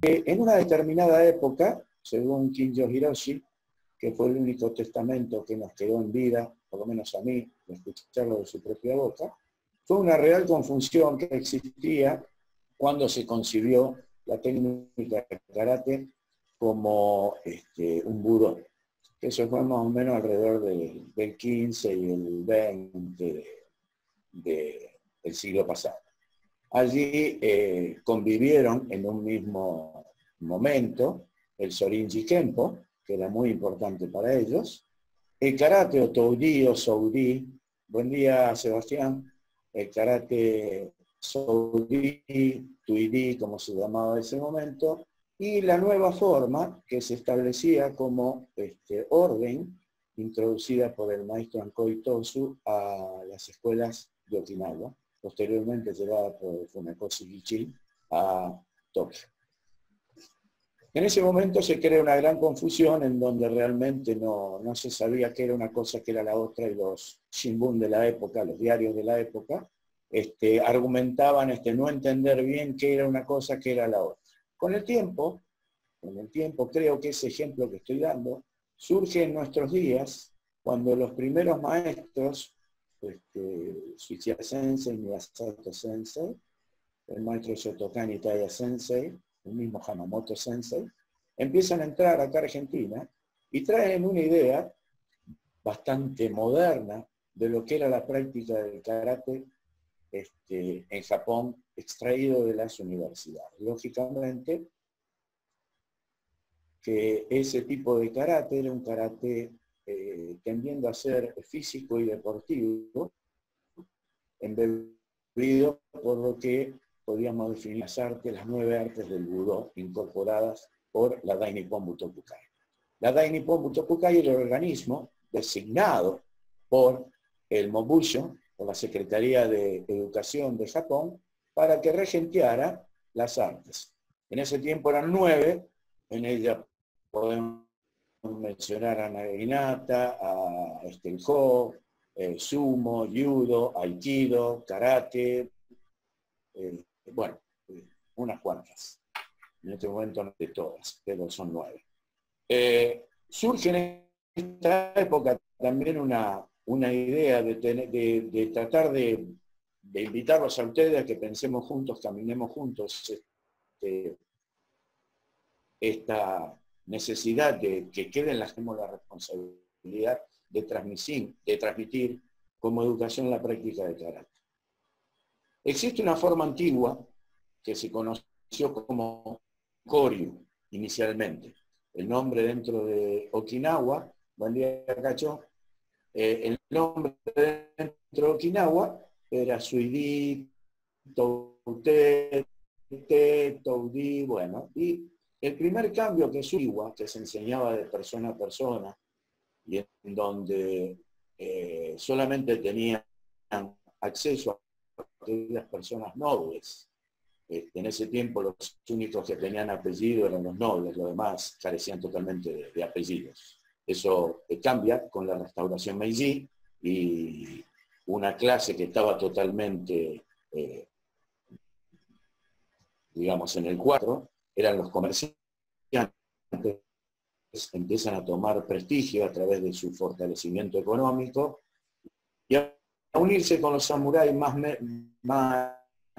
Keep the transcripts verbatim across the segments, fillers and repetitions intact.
en una determinada época, según Kinjo Hiroshi, que fue el único testamento que nos quedó en vida, por lo menos a mí, de escucharlo de su propia boca, fue una real confusión que existía cuando se concibió la técnica de karate como este, un budó. Eso fue más o menos alrededor del, del quince y el veinte de, de, del siglo pasado. Allí eh, convivieron en un mismo momento el Sorinji Kenpo, que era muy importante para ellos, el karate o Toudi o Soudi, buen día Sebastián, el karate Soudi, Tuidi, como se llamaba en ese momento, y la nueva forma que se establecía como este, orden introducida por el maestro Ankoi Tosu a las escuelas de Okinawa, posteriormente llevada por Funakoshi Gichin a Tokio. En ese momento se crea una gran confusión en donde realmente no, no se sabía qué era una cosa, qué era la otra, y los shimbun de la época, los diarios de la época, este, argumentaban este, no entender bien qué era una cosa, qué era la otra. Con el tiempo, con el tiempo creo que ese ejemplo que estoy dando surge en nuestros días cuando los primeros maestros, este, Suichia Sensei, Miyasato Sensei, el maestro Shotokani Taya Sensei, el mismo Hamamoto Sensei, empiezan a entrar acá a Argentina y traen una idea bastante moderna de lo que era la práctica del karate este, en Japón, extraído de las universidades. Lógicamente, que ese tipo de karate era un karate eh, tendiendo a ser físico y deportivo, embebido por lo que podríamos definir las artes, las nueve artes del Budó, incorporadas por la Dai Nippon Butokukai. La Dai Nippon Butokukai era el organismo designado por el Mobusho, por la Secretaría de Educación de Japón, para que regenteara las artes. En ese tiempo eran nueve, en ella podemos mencionar a Naginata, a Esteljo, eh, sumo, judo, aikido, karate, eh, bueno, eh, unas cuantas. En este momento no de todas, pero son nueve. Eh, surge en esta época también una, una idea de, tener, de, de tratar de, de invitarlos a ustedes a que pensemos juntos, caminemos juntos este, esta necesidad de que queden las la responsabilidad de transmitir, de transmitir como educación la práctica de karate. Existe una forma antigua que se conoció como Koryu inicialmente. El nombre dentro de Okinawa, buen día Cacho, eh, el nombre dentro de Okinawa era Suidi, Toute, Toudi, bueno, y el primer cambio que surgió, que se enseñaba de persona a persona, y en donde eh, solamente tenían acceso a aquellas personas nobles. Este, en ese tiempo los únicos que tenían apellido eran los nobles, los demás carecían totalmente de, de apellidos. Eso eh, cambia con la restauración Meiji y una clase que estaba totalmente, eh, digamos, en el cuatro, eran los comerciantes, empiezan a tomar prestigio a través de su fortalecimiento económico y a unirse con los samuráis más, más,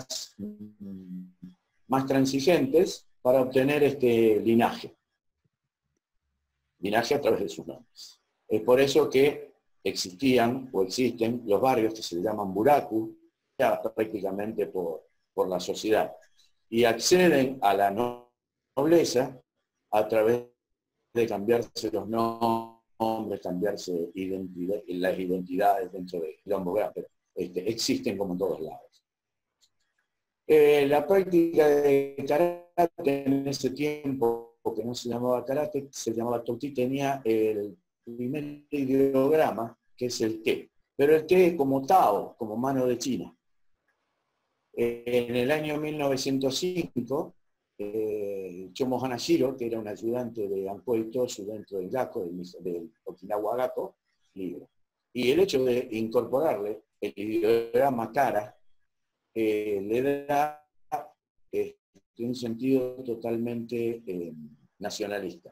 más transigentes para obtener este linaje. Linaje a través de sus nombres. Es por eso que existían o existen los barrios que se llaman buraku, ya prácticamente por, por la sociedad, y acceden a la nobleza a través de cambiarse los nombres, cambiarse identidad, las identidades dentro de la pero este, existen como en todos lados. Eh, la práctica de karate en ese tiempo, que no se llamaba karate, se llamaba Toti, tenía el primer ideograma, que es el T, pero el T como Tao, como mano de China. Eh, en el año mil novecientos cinco, eh, Chomo Hanashiro, que era un ayudante de Ankoi Tosu dentro del Gakko, del, del Okinawa Gakko, libro. Y el hecho de incorporarle el ideograma Kara, eh, le da tiene un sentido totalmente eh, nacionalista.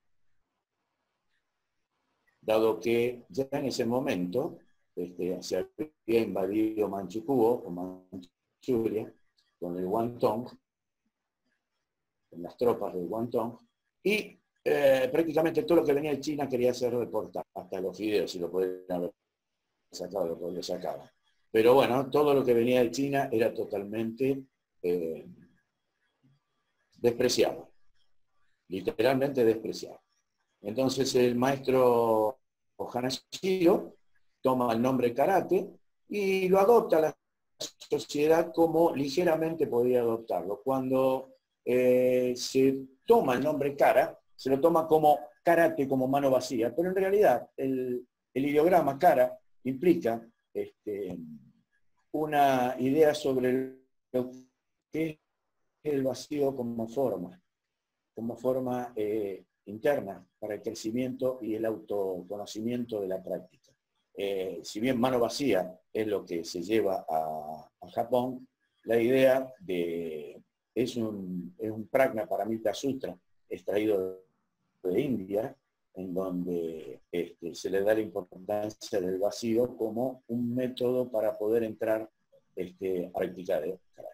Dado que ya en ese momento este, se había invadido Manchukuo, o Manchuria, con el Guantong, con las tropas del Guantong, y eh, prácticamente todo lo que venía de China quería ser deportado, hasta los fideos, si lo podían haber sacado, lo, lo sacaban. Pero bueno, todo lo que venía de China era totalmente eh, despreciado, literalmente despreciado. Entonces el maestro Hanashiro toma el nombre karate y lo adopta la sociedad como ligeramente podía adoptarlo. Cuando eh, se toma el nombre kara, se lo toma como karate, como mano vacía, pero en realidad el, el ideograma kara implica este, una idea sobre lo que es el vacío como forma, como forma eh, interna para el crecimiento y el autoconocimiento de la práctica. Eh, si bien mano vacía es lo que se lleva a, a Japón, la idea de, es un, es un Prajna Paramita Sutra extraído de India, en donde este, se le da la importancia del vacío como un método para poder entrar este, a practicar el karate.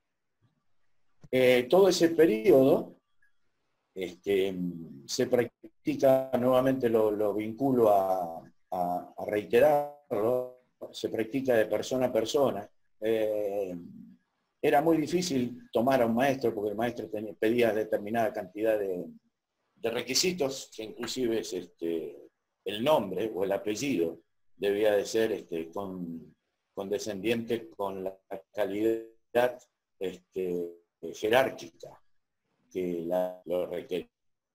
Eh, todo ese periodo este, se practica, nuevamente lo, lo vinculo a, a, a reiterarlo, se practica de persona a persona. Eh, era muy difícil tomar a un maestro porque el maestro tenía, pedía determinada cantidad de, de requisitos, que inclusive es este, el nombre o el apellido debía de ser este, con, condescendiente con la calidad este, jerárquica que la, lo requería.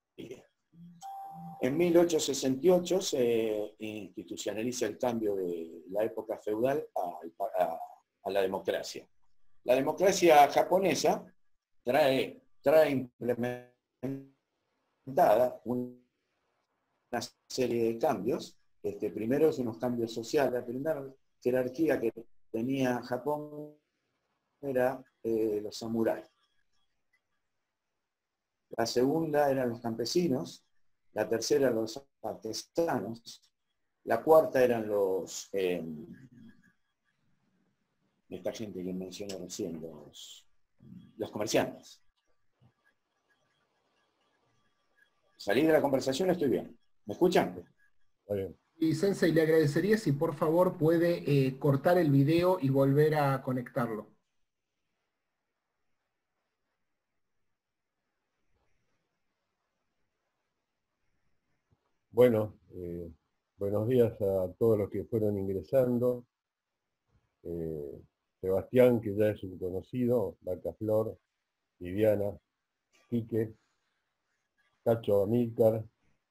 En mil ochocientos sesenta y ocho se institucionaliza el cambio de la época feudal a, a, a la democracia. La democracia japonesa trae, trae implementada una serie de cambios. Este, primero es unos cambios sociales. La primera jerarquía que tenía Japón era eh, los samuráis. La segunda eran los campesinos, la tercera los artesanos, la cuarta eran los, eh, esta gente que mencioné recién, los, los comerciantes. Salí de la conversación, estoy bien. ¿Me escuchan? Está bien. Y Sensei, le agradecería si por favor puede eh, cortar el video y volver a conectarlo. Bueno, eh, buenos días a todos los que fueron ingresando. Eh, Sebastián, que ya es un conocido, Vaca Flor, Viviana, Quique, Cacho, Amílcar.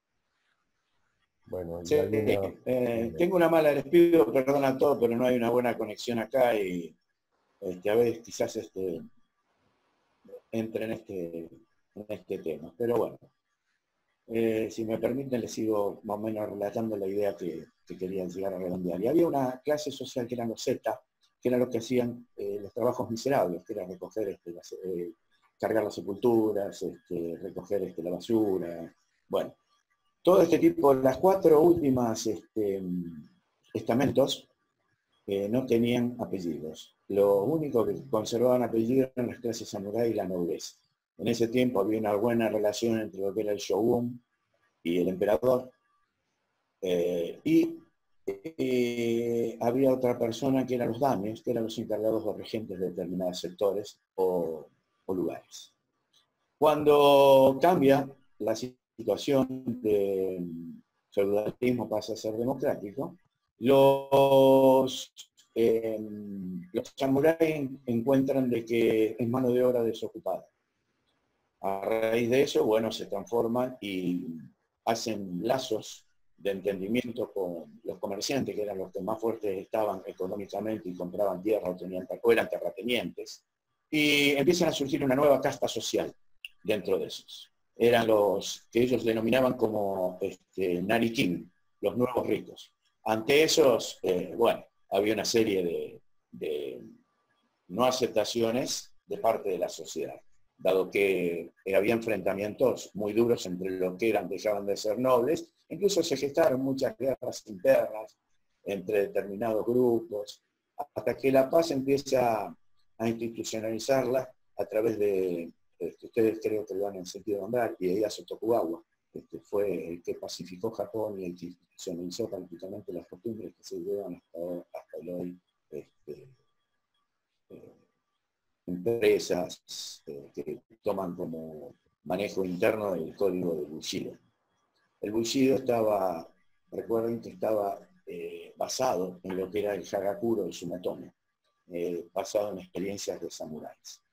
Bueno, Sí, y alguna... eh, tengo una mala, les pido perdón a todos, pero no hay una buena conexión acá y este, a veces quizás este, entre en este, en este tema. Pero bueno, eh, si me permiten, les sigo más o menos relatando la idea que, que querían llegar a redondear. Y había una clase social que eran los Z, que eran los que hacían eh, los trabajos miserables, que era recoger, este, las, eh, cargar las sepulturas, este, recoger este, la basura, bueno. Todo este tipo, las cuatro últimas este, estamentos eh, no tenían apellidos. Lo único que conservaban apellidos eran las clases samurái y la nobleza. En ese tiempo había una buena relación entre lo que era el shogun y el emperador. Eh, y eh, había otra persona que eran los daimios, que eran los encargados o regentes de determinados sectores o, o lugares. Cuando cambia la situación de feudalismo pasa a ser democrático, los, eh, los samuráis encuentran de que es mano de obra desocupada. A raíz de eso, bueno, se transforman y hacen lazos de entendimiento con los comerciantes, que eran los que más fuertes estaban económicamente y compraban tierra o, tenían, o eran terratenientes, y empiezan a surgir una nueva casta social dentro de esos. Eran los que ellos denominaban como este, Narikin, los nuevos ricos. Ante esos, eh, bueno, había una serie de, de no aceptaciones de parte de la sociedad. dado que había enfrentamientos muy duros entre los que eran, dejaban de ser nobles. Incluso se gestaron muchas guerras internas entre determinados grupos, hasta que la paz empieza a institucionalizarla a través de, este, ustedes creo que lo han sentido nombrar, Ieyasu Tokugawa, este, fue el que pacificó Japón y institucionalizó prácticamente las costumbres que se llevan hasta, hasta el hoy, este, eh, empresas eh, que toman como manejo interno el código de Bushido. El Bushido estaba, recuerden que estaba eh, basado en lo que era el Hagakuro y Sumetomo, eh, basado en experiencias de samuráis.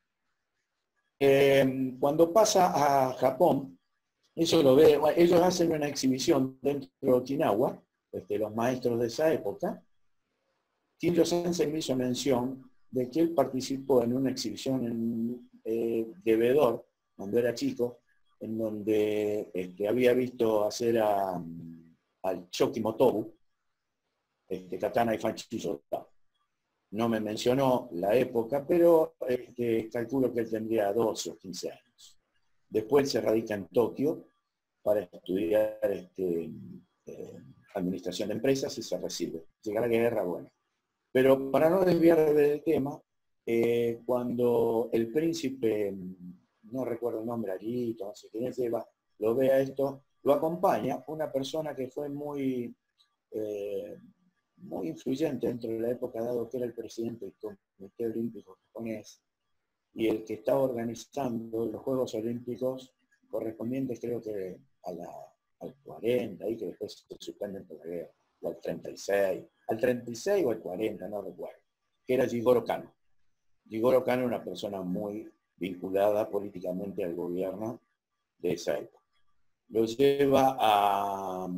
Eh, cuando pasa a Japón, eso lo ve, ellos hacen una exhibición dentro de Okinawa, este, los maestros de esa época. Kinjo Sensei me hizo mención de que él participó en una exhibición en eh, de Bedor, cuando era chico, en donde este, había visto hacer a, al Shoki Motobu, este, Katana y Fanchi Sota. No me mencionó la época, pero este, calculo que él tendría doce o quince años. Después se radica en Tokio para estudiar este, eh, administración de empresas y se recibe. Llega la guerra, bueno. Pero para no desviar del tema, eh, cuando el príncipe, no recuerdo el nombre, Arito, no sé quién lleva, lo ve a esto, lo acompaña una persona que fue muy, eh, muy influyente dentro de la época, dado que era el presidente del Comité Olímpico Japonés y el que estaba organizando los Juegos Olímpicos correspondientes, creo que a la, al cuarenta, y que después se suspenden por la guerra, o al treinta y seis, al treinta y seis o al cuarenta, no recuerdo, que era Jigoro Kano. Jigoro Kano era una persona muy vinculada políticamente al gobierno de esa época. Lo lleva a,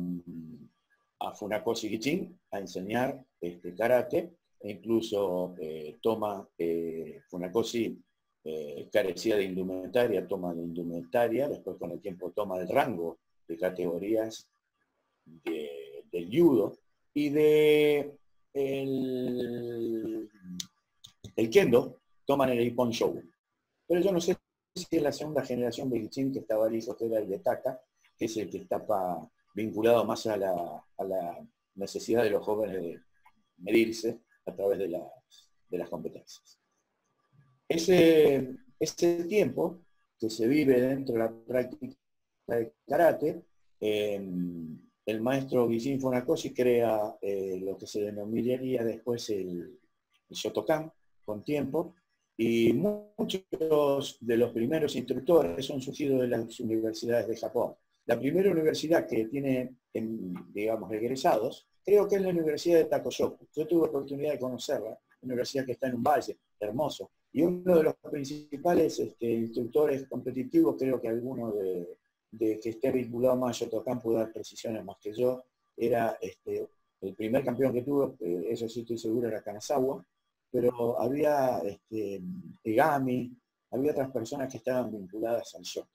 a Funakoshi Gichin a enseñar este, karate, e incluso eh, toma, eh, Funakoshi eh, carecía de indumentaria, toma de indumentaria, después con el tiempo toma el rango de categorías de, del judo y de el, el kendo, toman el Ippon Shogun. Pero yo no sé si es la segunda generación de Gichin, que estaba el hijo que era el de Taka, que es el que está pa, vinculado más a la, a la necesidad de los jóvenes de medirse a través de las, de las competencias. Ese, ese tiempo que se vive dentro de la práctica del karate, eh, el maestro Gichin Funakoshi crea eh, lo que se denominaría después el, el Shotokan, con tiempo, y muchos de los primeros instructores son surgidos de las universidades de Japón. La primera universidad que tiene, en, digamos, egresados, creo que es la Universidad de Takoyoku. Yo tuve oportunidad de conocerla, una universidad que está en un valle hermoso, y uno de los principales este, instructores competitivos, creo que alguno de, de que esté vinculado más a Shotokan puede dar precisiones más que yo, era este, el primer campeón que tuvo, eh, eso sí estoy seguro, era Kanazawa, pero había este, Egami, había otras personas que estaban vinculadas al show.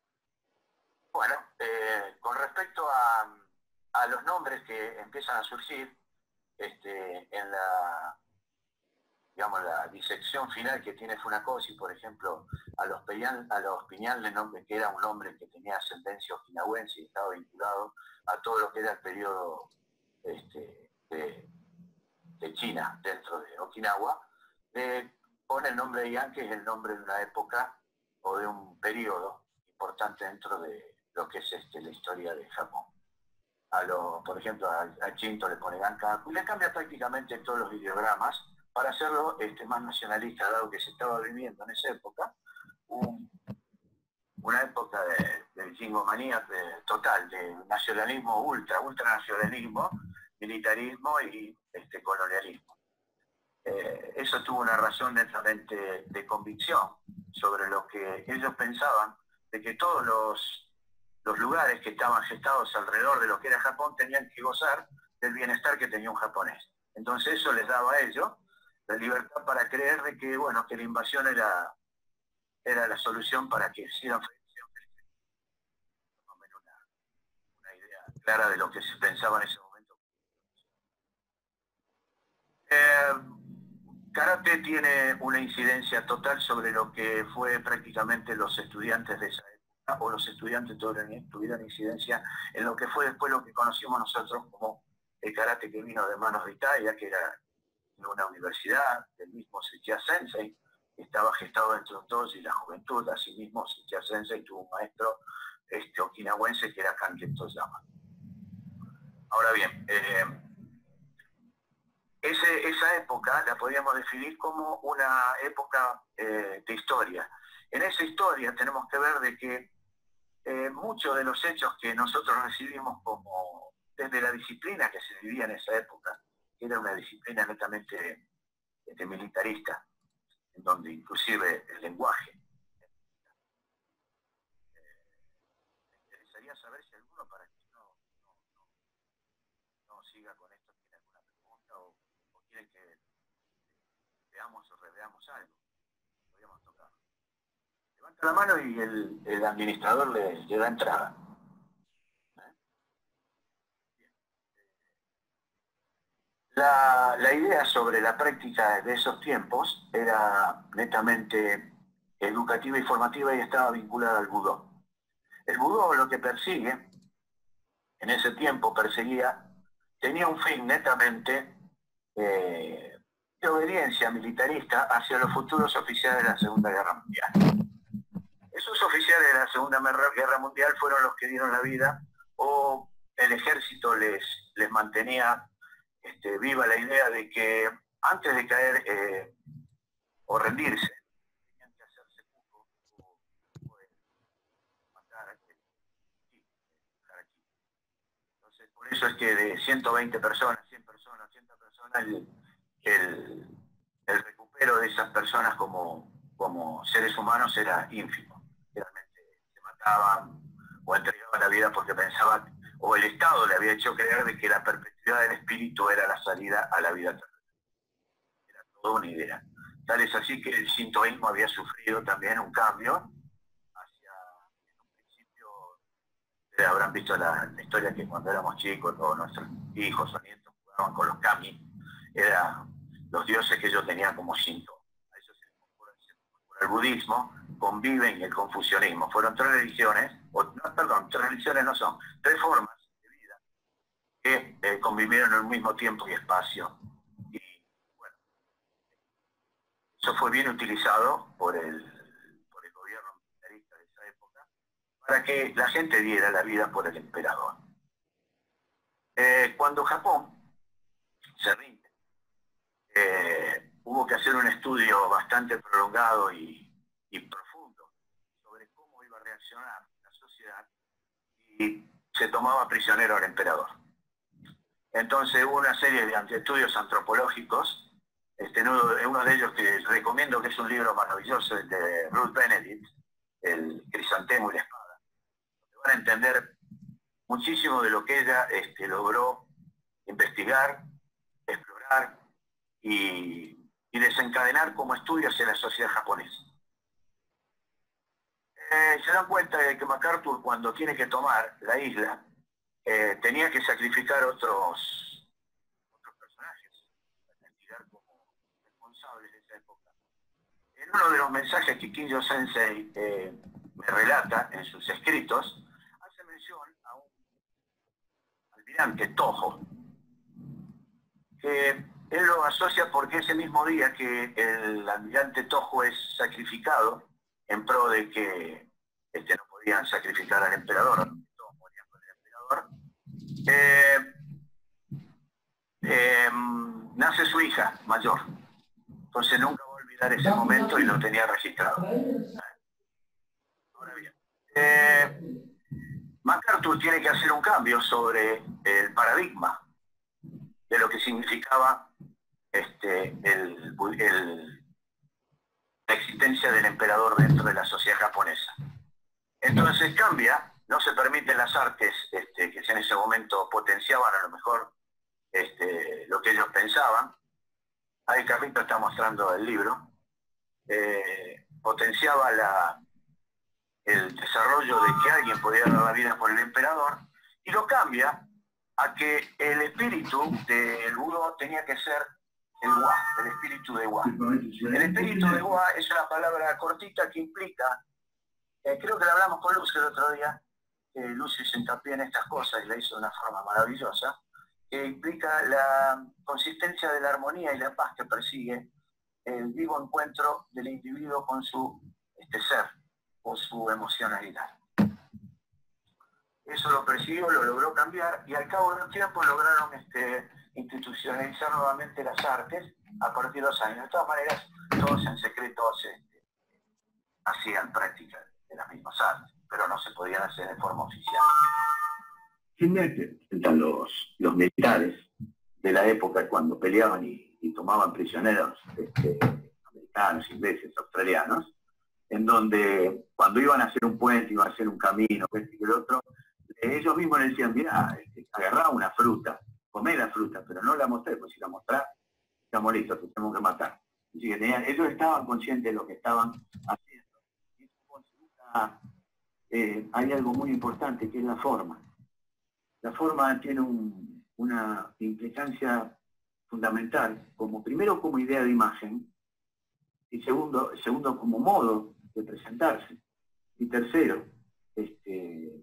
Bueno, eh, con respecto a, a los nombres que empiezan a surgir este, en la, digamos, la disección final que tiene Funakoshi, por ejemplo, a los Piñal, a los Piñal le nombre que era un hombre que tenía ascendencia okinawense y estaba vinculado a todo lo que era el periodo este, de, de China dentro de Okinawa, eh, pone el nombre de Yang, que es el nombre de una época o de un periodo importante dentro de lo que es este, la historia de Japón. A lo, por ejemplo, a, a Shinto le pone Gankaku y le cambia prácticamente todos los ideogramas para hacerlo este, más nacionalista, dado que se estaba viviendo en esa época un, una época de, de jingomanía de, total, de nacionalismo ultra, ultranacionalismo, militarismo y este, colonialismo. Eh, eso tuvo una razón netamente de, de convicción sobre lo que ellos pensaban, de que todos los, los lugares que estaban gestados alrededor de lo que era Japón tenían que gozar del bienestar que tenía un japonés. Entonces eso les daba a ellos la libertad para creer de que, bueno, que la invasión era, era la solución para que hicieran una, una idea clara de lo que se pensaba en ese momento. Eh, karate tiene una incidencia total sobre lo que fue prácticamente los estudiantes de esa época, o los estudiantes tuvieron, tuvieron incidencia en lo que fue después lo que conocimos nosotros como el karate que vino de manos de Italia, que era en una universidad, del mismo Seiya Sensei, que estaba gestado entre todos y la juventud. Asimismo, Seiya Sensei tuvo un maestro este, okinawense que era Kanken Toyama. Ahora bien, eh, ese, esa época la podríamos definir como una época eh, de historia. En esa historia tenemos que ver de que eh, muchos de los hechos que nosotros recibimos como desde la disciplina que se vivía en esa época, que era una disciplina netamente este, militarista, en donde inclusive el lenguaje. Eh, me interesaría saber si alguno, para que no, no, no, no siga con esto, tiene alguna pregunta o, o quiere que veamos o reveamos algo. Podríamos tocar. Levanta la mano y el, el administrador le, le da entrada. La, la idea sobre la práctica de esos tiempos era netamente educativa y formativa y estaba vinculada al Budó. El Budó lo que persigue, en ese tiempo perseguía, tenía un fin netamente eh, de obediencia militarista hacia los futuros oficiales de la Segunda Guerra Mundial. Esos oficiales de la Segunda Guerra Mundial fueron los que dieron la vida, o el ejército les, les mantenía Este, viva la idea de que antes de caer eh, o rendirse, tenían que hacerse poco o, o matar aquí, dejar aquí. Entonces, por eso es que de ciento veinte personas, cien personas, ochenta personas, el, el, el recupero de esas personas como, como seres humanos era ínfimo. Realmente se mataban o entregaban la vida porque pensaban, o el Estado le había hecho creer de que la perpetuidad del espíritu era la salida a la vida terrenal. Era toda una idea. Tal es así que el shintoísmo había sufrido también un cambio hacia, en un principio, ustedes habrán visto la, la historia que cuando éramos chicos, todos nuestros hijos o nietos jugaban con los kami, eran los dioses que ellos tenían como shinto. A eso se les incorpora el budismo, conviven y el confucianismo. Fueron tres religiones, o no, perdón, tres religiones no son, tres formas de vida que eh, convivieron en un mismo tiempo y espacio. Y bueno, eso fue bien utilizado por el, por el gobierno militarista de esa época para que la gente diera la vida por el emperador. Eh, cuando Japón se rinde, eh, hubo que hacer un estudio bastante prolongado y, y profundo sobre cómo iba a reaccionar la sociedad y se tomaba prisionero al emperador. Entonces hubo una serie de estudios antropológicos, este, uno de ellos que recomiendo, que es un libro maravilloso, el de Ruth Benedict, El Crisantemo y la Espada, donde van a entender muchísimo de lo que ella este, logró investigar, explorar y, y desencadenar como estudio hacia la sociedad japonesa. Eh, se dan cuenta de que MacArthur, cuando tiene que tomar la isla, eh, tenía que sacrificar otros, otros personajes para castigar como responsables de esa época. En uno de los mensajes que Kinjo Sensei eh, me relata en sus escritos, hace mención a un almirante Toho, que él lo asocia porque ese mismo día que el almirante Toho es sacrificado en pro de que este, no podían sacrificar al emperador, todos morían con el emperador, eh, eh, nace su hija mayor. Entonces nunca va a olvidar ese momento y lo tenía registrado. Ahora bien, eh, MacArthur tiene que hacer un cambio sobre el paradigma de lo que significaba este, el, el, la existencia del emperador dentro de la sociedad japonesa. Entonces cambia, no se permiten las artes este, que en ese momento potenciaban a lo mejor este, lo que ellos pensaban. Ahí Carlito está mostrando el libro. Eh, potenciaba la, el desarrollo de que alguien podía dar la vida por el emperador, y lo cambia a que el espíritu del Budó tenía que ser el Hua, el espíritu de Hua. El espíritu de Hua es una palabra cortita que implica, eh, creo que la hablamos con Lucio el otro día, eh, Lucio se hincapié en estas cosas y la hizo de una forma maravillosa, que implica la consistencia de la armonía y la paz que persigue el vivo encuentro del individuo con su este, ser o su emocionalidad. Eso lo persiguió, lo logró cambiar y al cabo de un tiempo lograron este, institucionalizar nuevamente las artes a partir de los años. De todas maneras, todos en secreto este, hacían práctica de las mismas artes, pero no se podían hacer de forma oficial. Los, los militares de la época cuando peleaban y, y tomaban prisioneros este, americanos, ingleses, australianos, en donde cuando iban a hacer un puente, iban a hacer un camino, este y el otro, ellos mismos le decían, mira, este, agarrá una fruta, comé la fruta, pero no la mostré, pues si la mostrás, estamos listos, te tenemos que matar. Así que tenían, ellos estaban conscientes de lo que estaban haciendo. Y eso, eh, hay algo muy importante que es la forma. La forma tiene un, una implicancia fundamental, como primero como idea de imagen, y segundo, segundo como modo de presentarse, y tercero, este,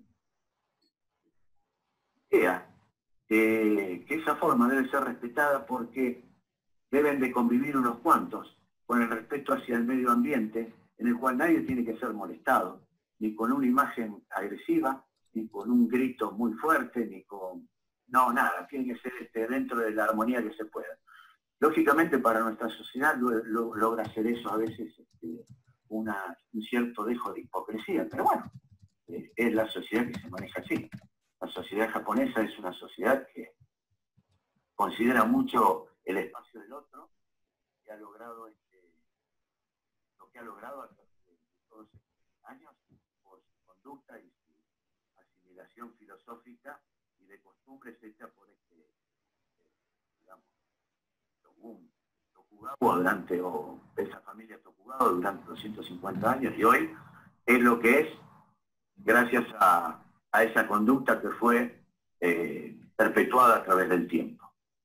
idea de que esa forma debe ser respetada porque deben de convivir unos cuantos con el respeto hacia el medio ambiente, en el cual nadie tiene que ser molestado, ni con una imagen agresiva, ni con un grito muy fuerte, ni con... No, nada, tiene que ser este, dentro de la armonía que se pueda. Lógicamente para nuestra sociedad lo, lo, logra hacer eso a veces este, una, un cierto dejo de hipocresía, pero bueno, es, es la sociedad que se maneja así. La sociedad japonesa es una sociedad que considera mucho el espacio del otro y ha logrado este, lo que ha logrado a través de todos estos años por su conducta y su asimilación filosófica y de costumbres hecha por este, eh, digamos, Tokugawa durante, o esa familia Tokugawa durante doscientos cincuenta años, y hoy es lo que es gracias a, a esa conducta que fue eh, perpetuada a través del tiempo.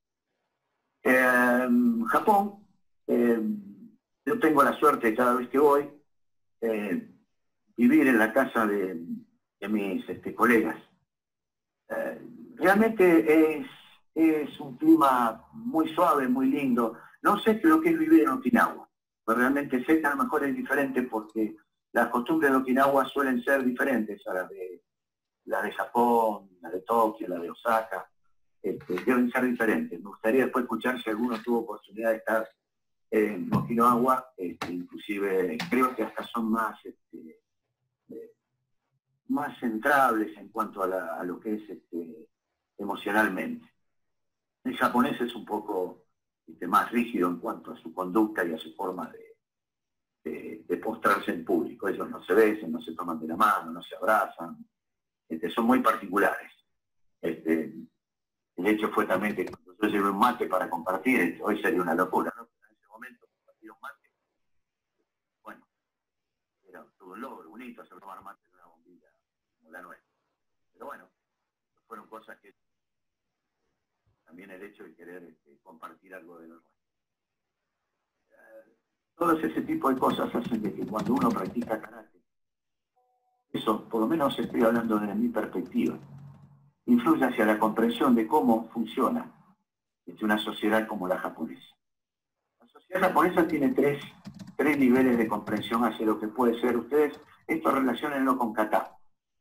En Japón, eh, yo tengo la suerte cada vez que voy, eh, vivir en la casa de, de mis este, colegas. Eh, realmente es, es un clima muy suave, muy lindo. No sé lo que es vivir en Okinawa, pero realmente sé que a lo mejor es diferente porque las costumbres de Okinawa suelen ser diferentes a las de, las de Japón, las de Tokio, las de Osaka. Este, deben ser diferentes. Me gustaría después escuchar si alguno tuvo oportunidad de estar en Okinawa, este, inclusive creo que hasta son más, este, eh, más centrables en cuanto a, la, a lo que es este, emocionalmente. El japonés es un poco este, más rígido en cuanto a su conducta y a su forma de, de, de postrarse en público. Ellos no se besan, no se toman de la mano, no se abrazan, este, son muy particulares. Este, el hecho fue también que cuando yo llevé un mate para compartir, hoy sería una locura, ¿no? Pero en ese momento compartir un mate, bueno, era todo un logro, bonito hacer tomar mate de una bombilla como la nuestra. Pero bueno, fueron cosas que también el hecho de querer este, compartir algo de lo nuestro. Eh, todo ese tipo de cosas hacen de que cuando uno practica karate, eso, por lo menos estoy hablando desde mi perspectiva, influye hacia la comprensión de cómo funciona este, una sociedad como la japonesa. La sociedad japonesa tiene tres, tres niveles de comprensión hacia lo que puede ser. Ustedes, esto relaciónenlo con kata.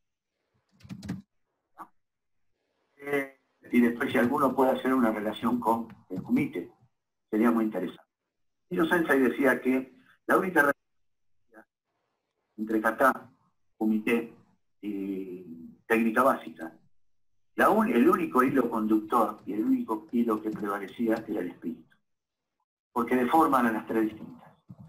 ¿No? Eh, y después si alguno puede hacer una relación con el kumite, sería muy interesante. Hiro Sensei decía que la única relación entre kata, kumite y técnica básica, La un, el único hilo conductor y el único hilo que prevalecía era el espíritu. Porque deforman a las tres distintas.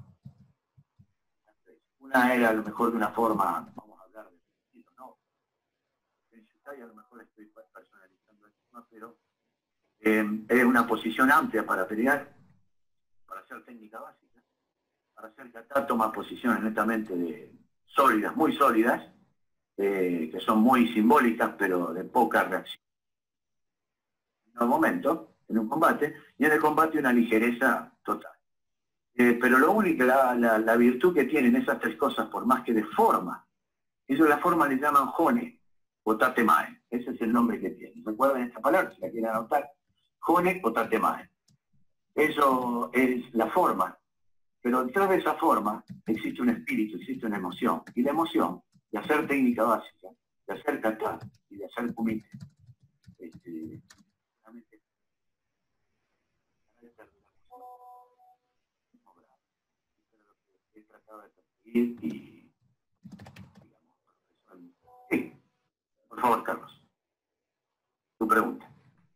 Una era a lo mejor de una forma, vamos a hablar de espíritu, no. En Shukai a lo mejor estoy personalizando el tema, pero eh, es una posición amplia para pelear, para hacer técnica básica. Para hacer kata toma posiciones netamente de, sólidas, muy sólidas, Eh, que son muy simbólicas, pero de poca reacción. En un momento, en un combate, y en el combate una ligereza total. Eh, pero lo único, la, la, la virtud que tienen esas tres cosas, por más que de forma, ellos la forma le llaman jone, o tatemae. Ese es el nombre que tienen. ¿Recuerdan esta palabra? Si la quieren anotar. Jone o tatemae. Eso es la forma. Pero detrás de esa forma existe un espíritu, existe una emoción. Y la emoción de hacer técnica básica, de hacer kata y de hacer kumite, este, realmente, he tratado de perseguir y, digamos, sí. Por favor, Carlos, tu pregunta.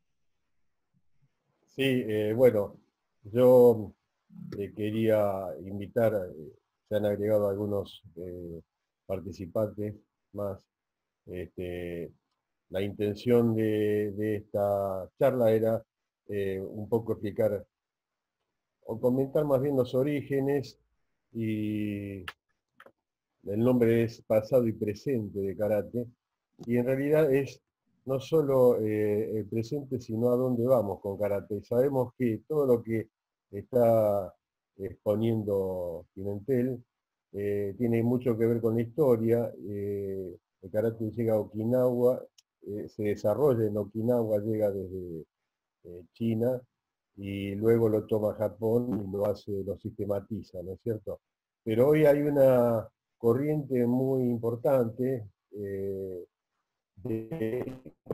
Sí, eh, bueno, yo eh, quería invitar, eh, se han agregado algunos eh, participantes más. Este, la intención de, de esta charla era eh, un poco explicar o comentar más bien los orígenes, y el nombre es pasado y presente de karate, y en realidad es no solo eh, el presente, sino a dónde vamos con karate. Sabemos que todo lo que está exponiendo Pimentel eh, tiene mucho que ver con la historia. Eh, el karate llega a Okinawa, eh, se desarrolla en Okinawa, llega desde eh, China, y luego lo toma Japón y lo hace, lo sistematiza, ¿no es cierto? Pero hoy hay una corriente muy importante eh, de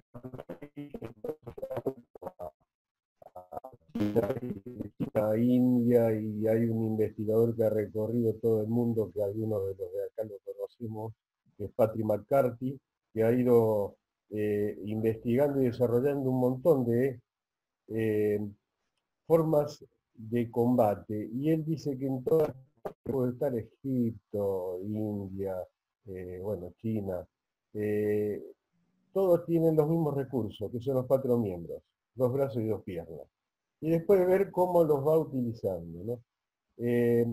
China, India, y hay un investigador que ha recorrido todo el mundo, que algunos de los de acá lo conocemos, que es Patrick McCarthy, que ha ido eh, investigando y desarrollando un montón de eh, formas de combate, y él dice que en todas, puede estar Egipto, India, eh, bueno, China, eh, todos tienen los mismos recursos, que son los cuatro miembros, dos brazos y dos piernas, y después ver cómo los va utilizando, ¿no? Eh,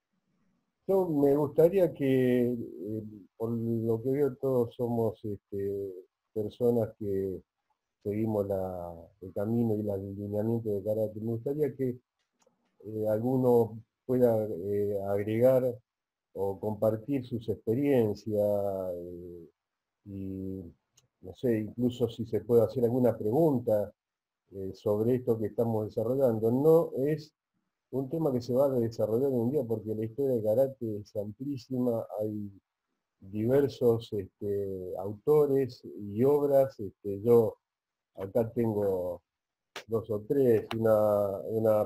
yo me gustaría que, eh, por lo que veo, todos somos este, personas que seguimos la, el camino y el lineamiento de karate. Me gustaría que eh, alguno pueda eh, agregar o compartir sus experiencias, eh, y no sé, incluso si se puede hacer alguna pregunta eh, sobre esto que estamos desarrollando. No es un tema que se va a desarrollar en un día, porque la historia de karate es amplísima, hay diversos este, autores y obras. Este, yo acá tengo dos o tres, una, una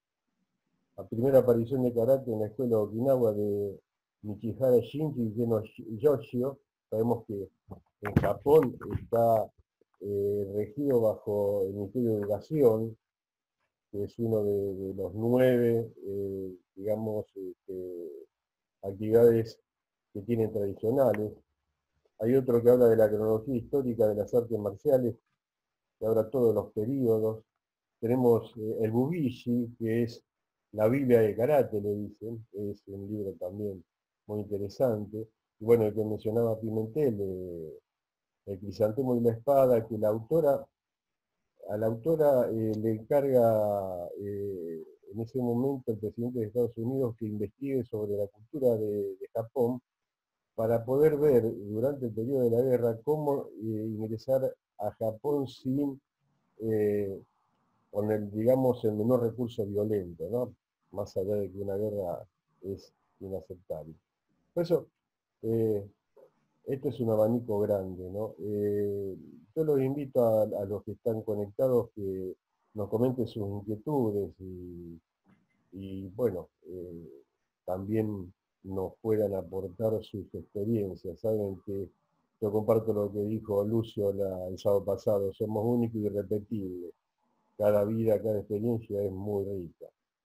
la primera aparición de karate en la escuela de Okinawa de Michihara Shinji y Geno Yoshio. Sabemos que en Japón está eh, regido bajo el Ministerio de Educación, que es uno de, de los nueve, eh, digamos, este, actividades que tienen tradicionales. Hay otro que habla de la cronología histórica de las artes marciales, que habla todos los periodos. Tenemos eh, el Bubishi, que es la Biblia de karate, le dicen, es un libro también muy interesante. Y bueno, el que mencionaba Pimentel, eh, el Crisantemo y la Espada, que la autora, a la autora eh, le encarga eh, en ese momento el presidente de Estados Unidos que investigue sobre la cultura de, de Japón, para poder ver durante el periodo de la guerra cómo eh, ingresar a Japón sin, eh, con el, digamos, el menor recurso violento, ¿no? Más allá de que una guerra es inaceptable. Por eso, eh, esto es un abanico grande, ¿no? Eh, yo los invito a, a los que están conectados que nos comenten sus inquietudes y, y bueno, eh, también nos puedan aportar sus experiencias. Saben que yo comparto lo que dijo Lucio la, el sábado pasado: somos únicos y irrepetibles. Cada vida, cada experiencia es muy rica.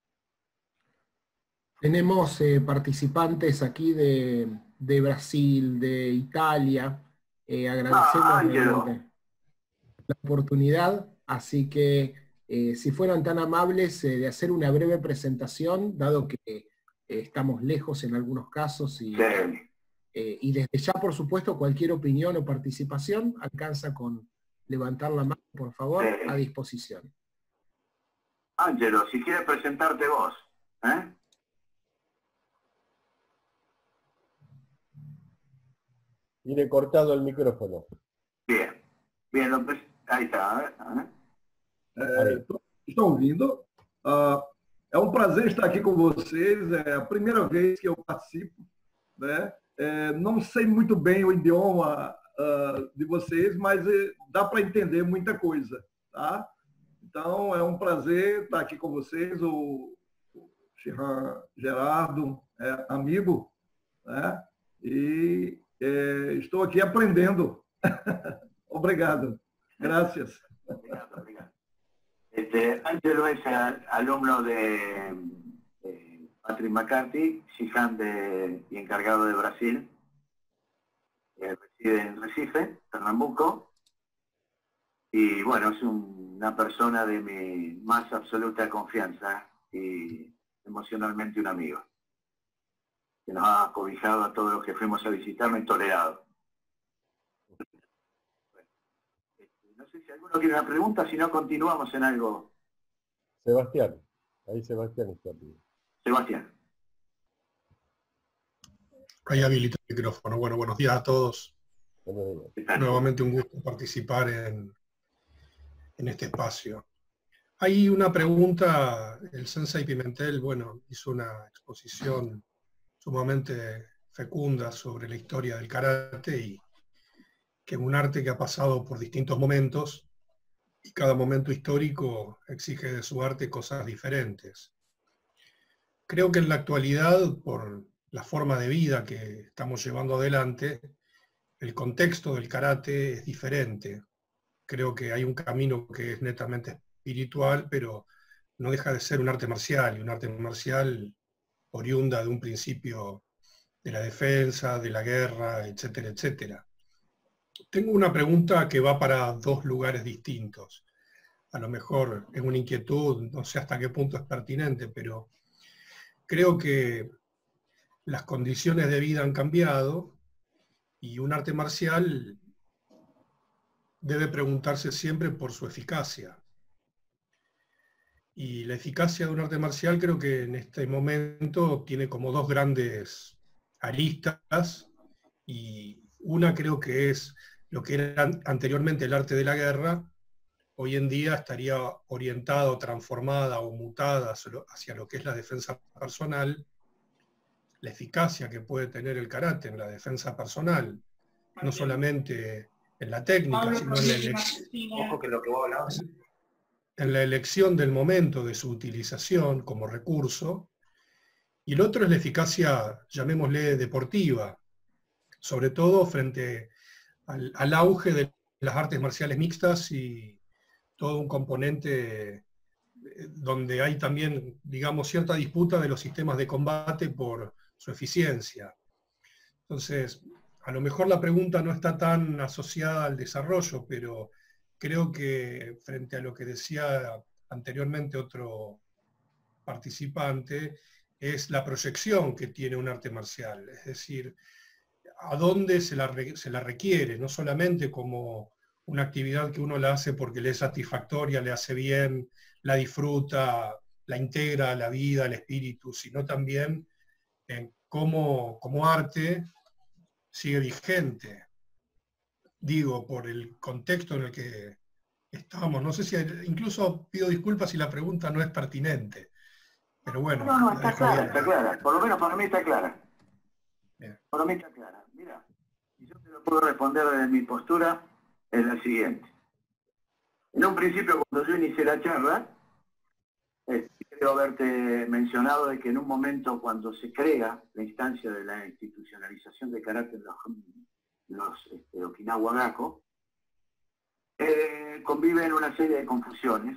Tenemos eh, participantes aquí de, de Brasil, de Italia. Eh, agradecemos Ah, realmente la oportunidad, así que eh, si fueran tan amables eh, de hacer una breve presentación, dado que eh, estamos lejos en algunos casos, y, sí. eh, y desde ya, por supuesto, cualquier opinión o participación alcanza con levantar la mano, por favor, Sí. a disposición. Ángelo, si quieres presentarte vos. ¿eh? Tiene cortado el micrófono. Bien, bien, lo pres- ahí está. ¿eh? É, tô- estão ouvindo? Ah, é um prazer estar aqui com vocês. É a primeira vez que eu participo, né? É, não sei muito bem o idioma ah, de vocês, mas eh, dá para entender muita coisa, tá? Então é um prazer estar aqui com vocês. O, o Shehan Gerardo é amigo, né? E é, estou aqui aprendendo. Obrigado. Gracias. Obrigado, obrigado. Este, Ángelo es a- alumno de, de Patrick McCarthy, Shihan de, y encargado de Brasil. Eh, reside en Recife, Pernambuco. Y bueno, es un- una persona de mi más absoluta confianza y emocionalmente un amigo. Que nos ha cobijado a todos los que fuimos a visitarlo y tolerado. No sé si alguno quiere una pregunta, si no continuamos en algo. Sebastián, ahí Sebastián está. Sebastián. Ahí habilita el micrófono. Bueno, buenos días a todos. Buenos días. ¿Qué tal? Nuevamente un gusto participar en, en este espacio. Hay una pregunta, el Sensei Pimentel, bueno, hizo una exposición sumamente fecunda sobre la historia del karate y que es un arte que ha pasado por distintos momentos y cada momento histórico exige de su arte cosas diferentes. Creo que en la actualidad, por la forma de vida que estamos llevando adelante, el contexto del karate es diferente. Creo que hay un camino que es netamente espiritual, pero no deja de ser un arte marcial, y un arte marcial oriunda de un principio de la defensa, de la guerra, etcétera, etcétera. Tengo una pregunta que va para dos lugares distintos. A lo mejor es una inquietud, no sé hasta qué punto es pertinente, pero creo que las condiciones de vida han cambiado y un arte marcial debe preguntarse siempre por su eficacia. Y la eficacia de un arte marcial creo que en este momento tiene como dos grandes aristas, y una creo que es lo que era anteriormente el arte de la guerra, hoy en día estaría orientada, transformada o mutada hacia lo que es la defensa personal, la eficacia que puede tener el karate en la defensa personal, no solamente en la técnica, sino en la elección. Ojo que lo que vos hablabas. en la elección del momento de su utilización como recurso, y el otro es la eficacia, llamémosle deportiva, sobre todo frente al, al auge de las artes marciales mixtas y todo un componente donde hay también, digamos, cierta disputa de los sistemas de combate por su eficiencia. Entonces, a lo mejor la pregunta no está tan asociada al desarrollo, pero creo que frente a lo que decía anteriormente otro participante, es la proyección que tiene un arte marcial, es decir, a dónde se la, se la requiere, no solamente como una actividad que uno la hace porque le es satisfactoria, le hace bien, la disfruta, la integra a la vida, al espíritu, sino también en cómo como arte sigue vigente. Digo, por el contexto en el que estamos. No sé si, incluso pido disculpas si la pregunta no es pertinente, pero bueno. No, no, está dejo clara, bien. está clara. Por lo menos para mí está clara. Bien. Para mí está clara. Mira, y yo te lo puedo responder desde mi postura, es la siguiente. En un principio, cuando yo inicié la charla, eh, creo haberte mencionado de que en un momento cuando se crea la instancia de la institucionalización de karate en los, los este, Okinawa Gakko, eh, conviven una serie de confusiones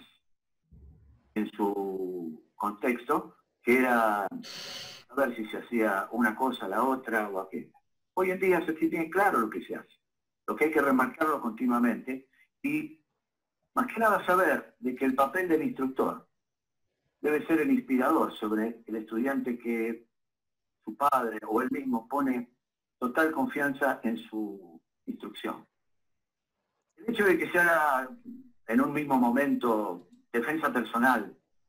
en su contexto, que era a ver si se hacía una cosa, la otra o aquella. Hoy en día se tiene claro lo que se hace, lo que hay que remarcarlo continuamente y más que nada saber de que el papel del instructor debe ser el inspirador sobre el estudiante que su padre o él mismo pone total confianza en su instrucción. El hecho de que se haga en un mismo momento defensa personal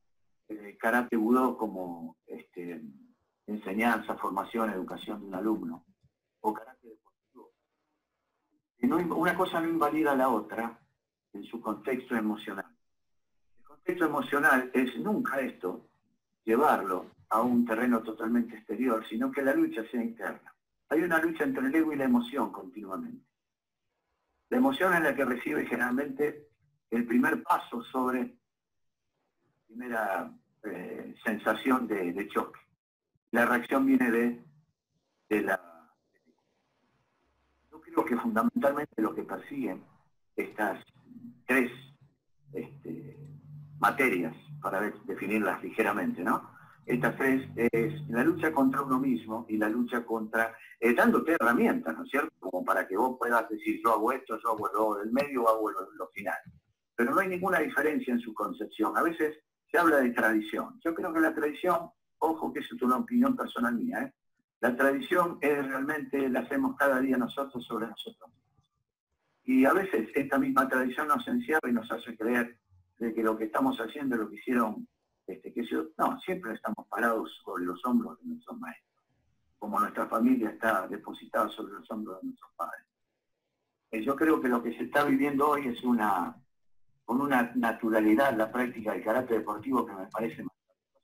eh, karate budo como este, enseñanza, formación, educación de un alumno, o karate deportivo. Y no, una cosa no invalida a la otra en su contexto emocional. El contexto emocional es nunca esto, llevarlo a un terreno totalmente exterior, sino que la lucha sea interna. Hay una lucha entre el ego y la emoción continuamente. La emoción es la que recibe generalmente el primer paso sobre la primera eh, sensación de, de choque. La reacción viene de, de la... Yo creo que fundamentalmente lo que persiguen estas tres este, materias, para definirlas ligeramente, ¿no? Estas tres es la lucha contra uno mismo y la lucha contra, eh, dándote herramientas, ¿no es cierto? Como para que vos puedas decir, yo hago esto, yo hago lo del medio, hago lo, lo final. Pero no hay ninguna diferencia en su concepción. A veces se habla de tradición. Yo creo que la tradición, ojo que eso es una opinión personal mía, ¿eh? La tradición es realmente, la hacemos cada día nosotros sobre nosotros. Y a veces esta misma tradición nos encierra y nos hace creer de que lo que estamos haciendo es lo que hicieron, este, que yo, no, siempre estamos parados sobre los hombros de nuestros maestros, como nuestra familia está depositada sobre los hombros de nuestros padres. Eh, yo creo que lo que se está viviendo hoy es una, con una naturalidad la práctica del karate deportivo que me parece maravillosa.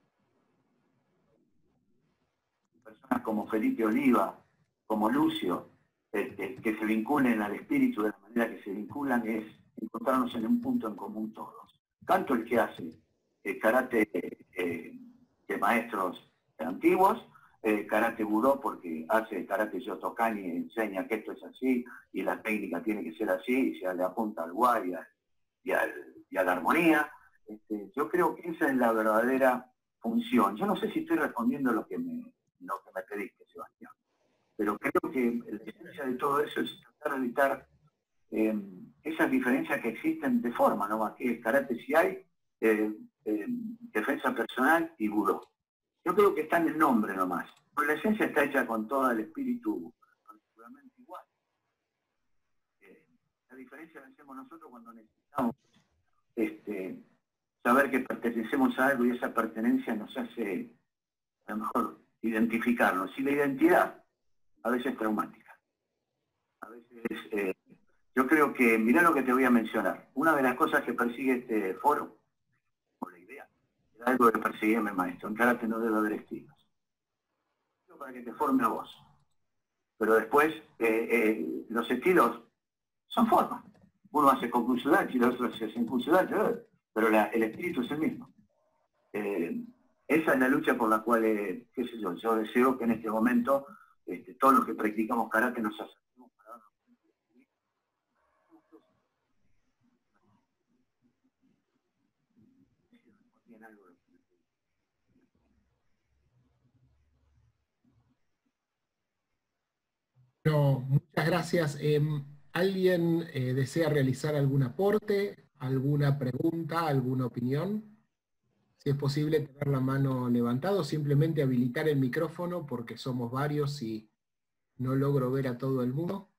Personas como Felipe Oliva, como Lucio, este, que se vinculen al espíritu de la manera que se vinculan, es encontrarnos en un punto en común todos. Tanto el que hace el karate eh, de maestros antiguos, eh, karate budo porque hace karate Shotokan y enseña que esto es así y la técnica tiene que ser así y se le apunta al guay y, al, y, al, y a la armonía. Este, yo creo que esa es la verdadera función. Yo no sé si estoy respondiendo lo que me, lo que me pediste, Sebastián, pero creo que la esencia de todo eso es tratar de evitar eh, esas diferencias que existen de forma, ¿no? Aquí el karate sí hay, eh, eh, defensa personal y budo. Yo creo que está en el nombre nomás, pero la esencia está hecha con todo el espíritu particularmente igual. Eh, la diferencia la hacemos nosotros cuando necesitamos este, saber que pertenecemos a algo y esa pertenencia nos hace a lo mejor identificarnos. Y la identidad a veces es traumática. A veces, eh, yo creo que, mirá lo que te voy a mencionar. Una de las cosas que persigue este foro, o la idea, es algo que persigue mi maestro. En karate no debe haber estilos. Para que te forme a vos. Pero después, eh, eh, los estilos son formas. Uno hace con Kusudachi y el otro hace sin Kusudachi, pero la, el espíritu es el mismo. Eh, esa es la lucha por la cual, eh, qué sé yo, yo deseo que en este momento este, todos los que practicamos karate nos acerquemos para darnos cuenta de que tiene algo de... No, muchas gracias. Eh, ¿Alguien eh, desea realizar algún aporte, alguna pregunta, alguna opinión? Si es posible tener la mano levantada o simplemente habilitar el micrófono porque somos varios y no logro ver a todo el mundo.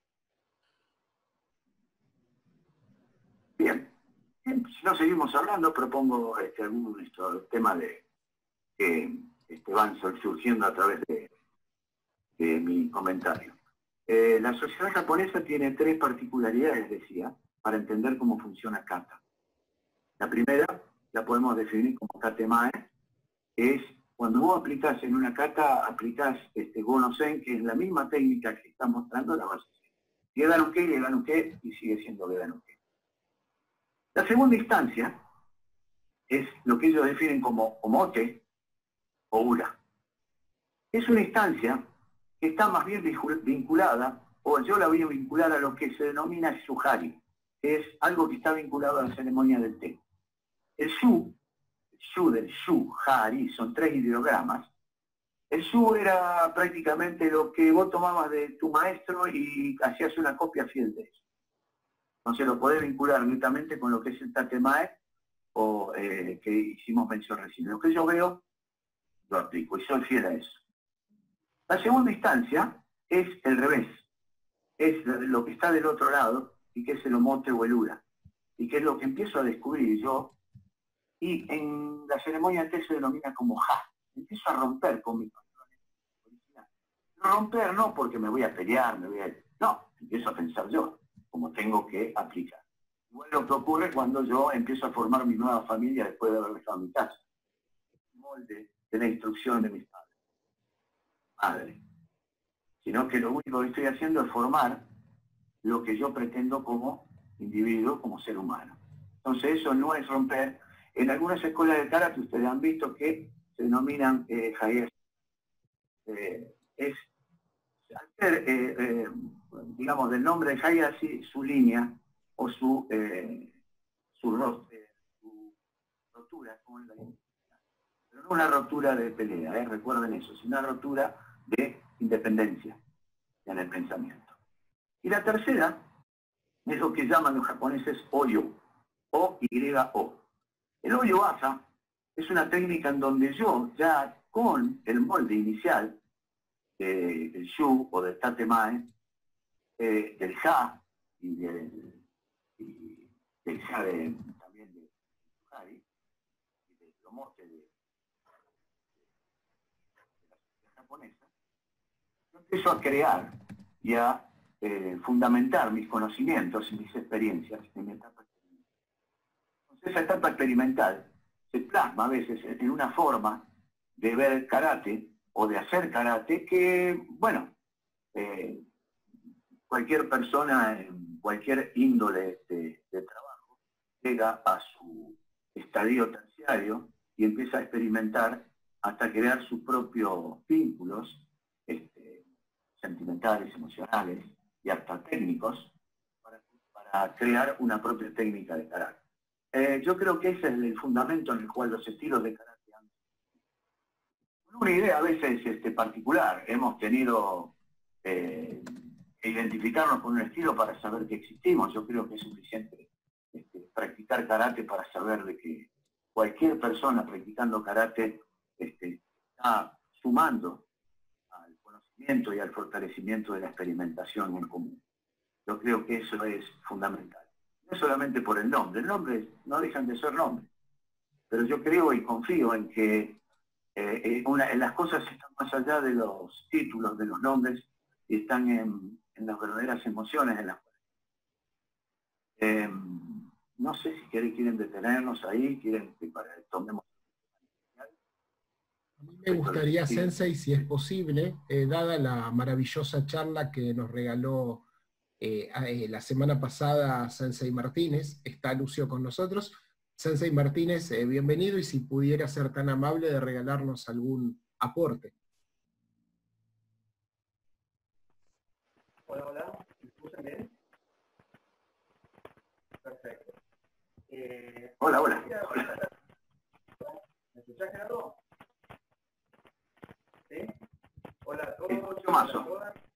Bien, Bien. Si no seguimos hablando, propongo este, algún esto, tema de que este, van surgiendo a través de, de mi comentario. Eh, la sociedad japonesa tiene tres particularidades, decía, para entender cómo funciona kata. La primera la podemos definir como katemae, que es cuando vos aplicás en una kata, aplicás este, gono-sen, que es la misma técnica que está mostrando la base. Gedan-uke, Gedan-uke, y sigue siendo Gedan-uke. La segunda instancia es lo que ellos definen como omote o ura. Es una instancia que está más bien vinculada, o yo la voy a vincular a lo que se denomina shuhari, que es algo que está vinculado a la ceremonia del té. El shu, el shu del shu-hari, son tres ideogramas. El shu era prácticamente lo que vos tomabas de tu maestro y hacías una copia fiel de eso. Entonces lo podés vincular netamente con lo que es el tatemae, o eh, que hicimos mención recién. Lo que yo veo, lo aplico, y soy fiel a eso. La segunda instancia es el revés, es lo que está del otro lado y que es el omote o el ura, y que es lo que empiezo a descubrir yo y en la ceremonia T se denomina como ja. Empiezo a romper con mi patrones originales. Romper no porque me voy a pelear, me voy a... No, empiezo a pensar yo, como tengo que aplicar. Igual lo que ocurre cuando yo empiezo a formar mi nueva familia después de haber dejado mi casa. Molde de la instrucción de mis padres. Madre. Sino que lo único que estoy haciendo es formar lo que yo pretendo como individuo, como ser humano. Entonces eso no es romper. En algunas escuelas de karate ustedes han visto que se denominan eh, Hayes. Eh, es hacer, eh, eh, digamos, del nombre de Hayashi su línea o su, eh, su, eh, su rotura con la identidad. Pero no una rotura de pelea, eh, recuerden eso, sino una rotura de independencia en el pensamiento. Y la tercera es lo que llaman los japoneses Oyo, O Y O. El Oyo Asa es una técnica en donde yo ya con el molde inicial eh, del Shu o del Tatemae, eh, del Ja y del, y del Ja de, también de Hari y del Lomote de, de, de la sociedad japonesa, yo empiezo a crear y a eh, fundamentar mis conocimientos y mis experiencias en mi etapa experimental. Entonces esa etapa experimental se plasma a veces en una forma de ver karate o de hacer karate que, bueno, eh, cualquier persona en cualquier índole de, de trabajo llega a su estadio terciario y empieza a experimentar hasta crear sus propios vínculos este, sentimentales, emocionales y hasta técnicos para, para crear una propia técnica de karate. Eh, yo creo que ese es el fundamento en el cual los estilos de karate han... Una idea a veces este, particular. Hemos tenido eh, que identificarnos con un estilo para saber que existimos. Yo creo que es suficiente este, practicar karate para saber de que cualquier persona practicando karate este, está sumando al conocimiento y al fortalecimiento de la experimentación en común. Yo creo que eso es fundamental. No solamente por el nombre, el nombre no dejan de ser nombres, pero yo creo y confío en que eh, una, en las cosas están más allá de los títulos, de los nombres, y están en, en las verdaderas emociones en las cuales. Eh, no sé si quieren, quieren detenernos ahí, quieren que para, tomemos... A mí me gustaría, Sensei, si es posible, eh, dada la maravillosa charla que nos regaló Eh, eh, la semana pasada Sensei Martínez, está Lucio con nosotros. Sensei Martínez, eh, bienvenido, y si pudiera ser tan amable de regalarnos algún aporte. Hola, hola, ¿me escuchan bien? Perfecto. Eh, hola, hola. ¿Me escuchás, Gerardo? ¿Sí? Hola, todo Mazo.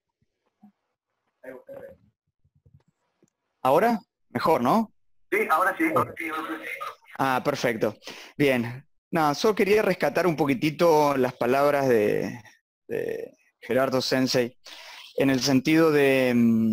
¿Ahora? Mejor, ¿no? Sí, ahora sí. Ah, perfecto. Bien. No, solo quería rescatar un poquitito las palabras de, de Gerardo Sensei, en el sentido de,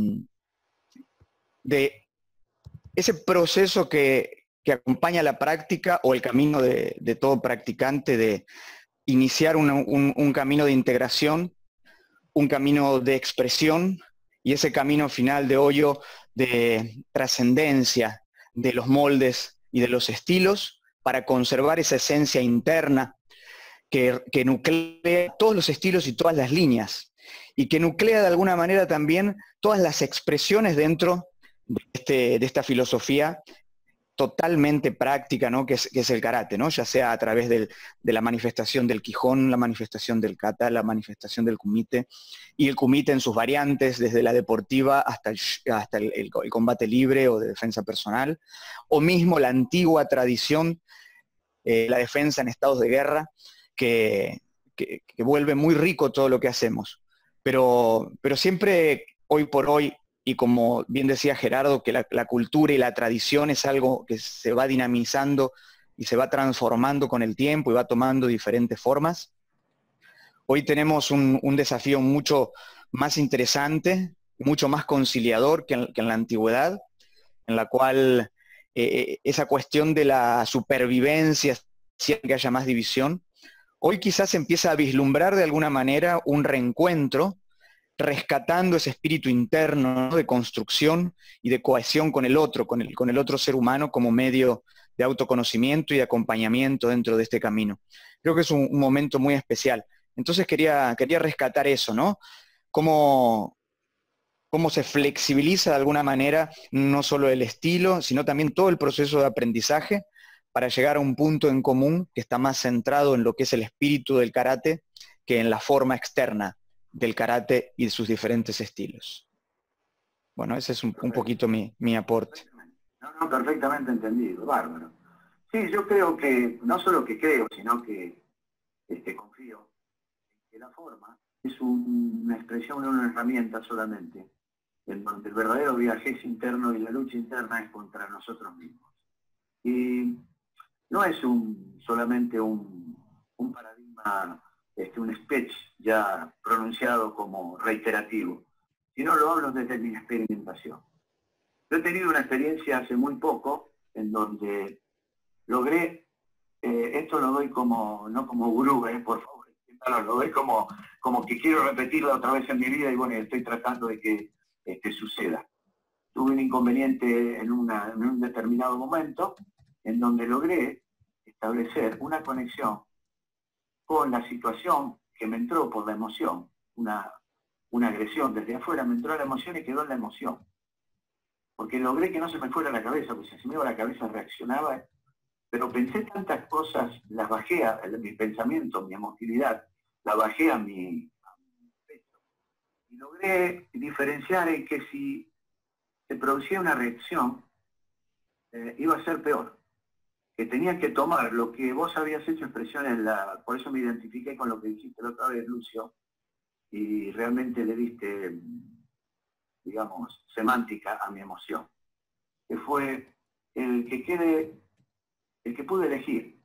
de ese proceso que, que acompaña la práctica o el camino de, de todo practicante, de iniciar una, un, un camino de integración, un camino de expresión, y ese camino final de Oyo de trascendencia de los moldes y de los estilos para conservar esa esencia interna que, que nuclea todos los estilos y todas las líneas, y que nuclea de alguna manera también todas las expresiones dentro de, este, de esta filosofía totalmente práctica, ¿no? que, es, que es el karate, ¿no? Ya sea a través del, de la manifestación del Kihon, la manifestación del kata, la manifestación del kumite, y el kumite en sus variantes, desde la deportiva hasta el, hasta el, el, el combate libre o de defensa personal, o mismo la antigua tradición, eh, la defensa en estados de guerra, que, que, que vuelve muy rico todo lo que hacemos. Pero, pero siempre, hoy por hoy, y como bien decía Gerardo, que la, la cultura y la tradición es algo que se va dinamizando y se va transformando con el tiempo y va tomando diferentes formas. Hoy tenemos un, un desafío mucho más interesante, mucho más conciliador que en, que en la antigüedad, en la cual eh, esa cuestión de la supervivencia, si que haya más división. Hoy quizás se empieza a vislumbrar de alguna manera un reencuentro, rescatando ese espíritu interno, ¿no?, de construcción y de cohesión con el otro, con el, con el otro ser humano como medio de autoconocimiento y de acompañamiento dentro de este camino. Creo que es un, un momento muy especial. Entonces quería, quería rescatar eso, ¿no? Cómo, cómo se flexibiliza de alguna manera no solo el estilo, sino también todo el proceso de aprendizaje para llegar a un punto en común que está más centrado en lo que es el espíritu del karate que en la forma externa del karate y de sus diferentes estilos. Bueno, ese es un, un poquito mi, mi aporte. No, no, perfectamente entendido, bárbaro. Sí, yo creo que, no solo que creo, sino que este, confío en que la forma es un, una expresión, una herramienta solamente, en donde el verdadero viaje es interno y la lucha interna es contra nosotros mismos. Y no es un, solamente un, un paradigma, este, un speech ya pronunciado como reiterativo, sino lo hablo desde mi experimentación. Yo he tenido una experiencia hace muy poco en donde logré, eh, esto lo doy como, no como gurú, eh, por favor, no, lo doy como, como que quiero repetirlo otra vez en mi vida y bueno, estoy tratando de que este, suceda. Tuve un inconveniente en, una, en un determinado momento en donde logré establecer una conexión con la situación que me entró por la emoción, una, una agresión desde afuera, me entró la emoción y quedó en la emoción. Porque logré que no se me fuera la cabeza, porque si se me iba la cabeza reaccionaba, pero pensé tantas cosas, las bajé a, a mi pensamiento, mi emotividad, la bajé a mi, a mi pecho. Y logré diferenciar en que si se producía una reacción, eh, iba a ser peor. Que tenía que tomar lo que vos habías hecho expresión en la... Por eso me identifiqué con lo que dijiste la otra vez, Lucio, y realmente le diste, digamos, semántica a mi emoción, que fue el que quede, el que pude elegir,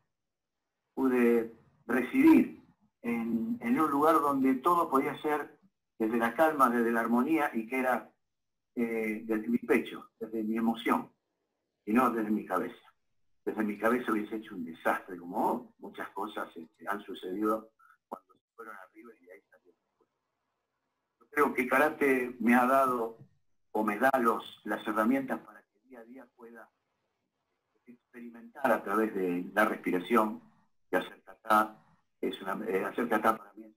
pude residir en, en un lugar donde todo podía ser desde la calma, desde la armonía, y que era eh, desde mi pecho, desde mi emoción, y no desde mi cabeza. Desde mi cabeza hubiese hecho un desastre, como muchas cosas este, han sucedido cuando se fueron arriba y ahí salió. Yo creo que karate me ha dado, o me da los, las herramientas para que día a día pueda experimentar a través de la respiración, de hacer kata, es una, eh, hacer kata para mí es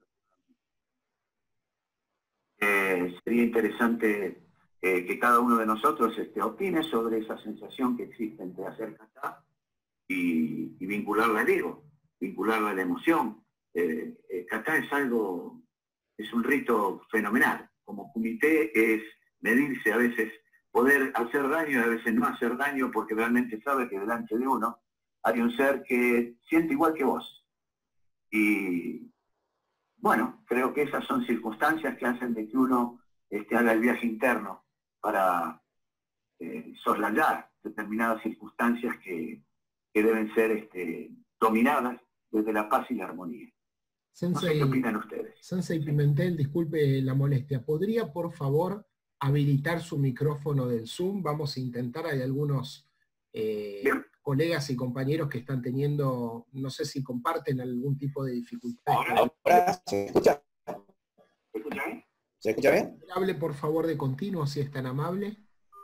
eh, sería interesante eh, que cada uno de nosotros este, opine sobre esa sensación que existe entre hacer kata y, y vincularla al ego, vincularla a la emoción. Eh, eh, kata es algo, es un rito fenomenal. Como kumite es medirse a veces, poder hacer daño y a veces no hacer daño, porque realmente sabe que delante de uno hay un ser que siente igual que vos. Y bueno, creo que esas son circunstancias que hacen de que uno este, haga el viaje interno para eh, soslayar determinadas circunstancias que, que deben ser este, dominadas desde la paz y la armonía. Sensei, no sé qué opinan ustedes. Sensei Pimentel, disculpe la molestia. ¿Podría, por favor, habilitar su micrófono del Zoom? Vamos a intentar, hay algunos eh, colegas y compañeros que están teniendo, no sé si comparten algún tipo de dificultad. Ahora se escucha. ¿Se escucha bien? ¿Se escucha bien? Hable por favor de continuo, si es tan amable.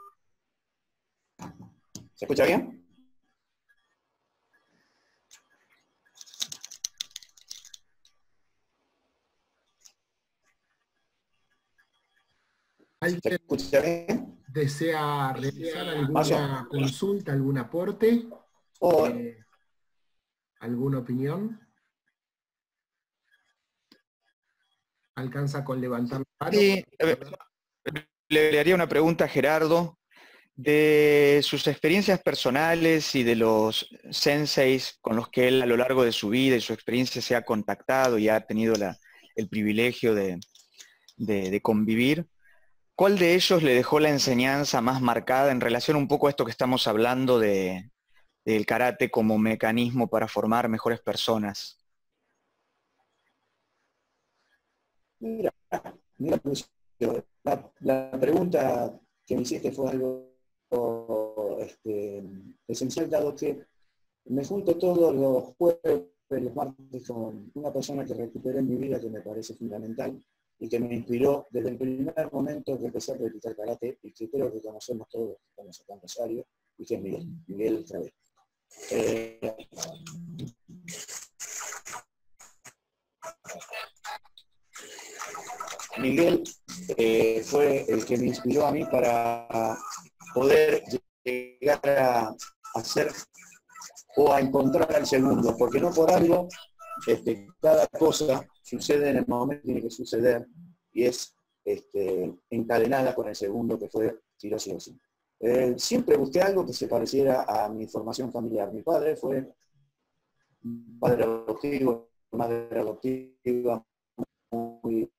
¿Se escucha bien? ¿Se escucha bien? ¿Desea realizar alguna consulta, algún aporte? Oh. Eh, ¿Alguna opinión? ¿Alcanza con levantar la mano? Sí, le, le haría una pregunta a Gerardo. De sus experiencias personales y de los senseis con los que él a lo largo de su vida y su experiencia se ha contactado y ha tenido la, el privilegio de, de, de convivir, ¿cuál de ellos le dejó la enseñanza más marcada en relación un poco a esto que estamos hablando de, del karate como mecanismo para formar mejores personas? Mira, mira la, la pregunta que me hiciste fue algo sido este, esencial, dado que me junto todos los jueves, los martes, con una persona que recuperé en mi vida que me parece fundamental y que me inspiró desde el primer momento que empecé a practicar karate y que creo que conocemos todos los que estamos acá en Rosario, y que es Miguel, Miguel Travé. Eh, Miguel eh, fue el que me inspiró a mí para poder llegar a hacer o a encontrar al segundo, porque no por algo este, cada cosa sucede en el momento que tiene que suceder y es este, encadenada con el segundo, que fue Hiroshi Oshii. Eh, siempre busqué algo que se pareciera a mi formación familiar. Mi padre fue un padre adoptivo, madre adoptiva, muy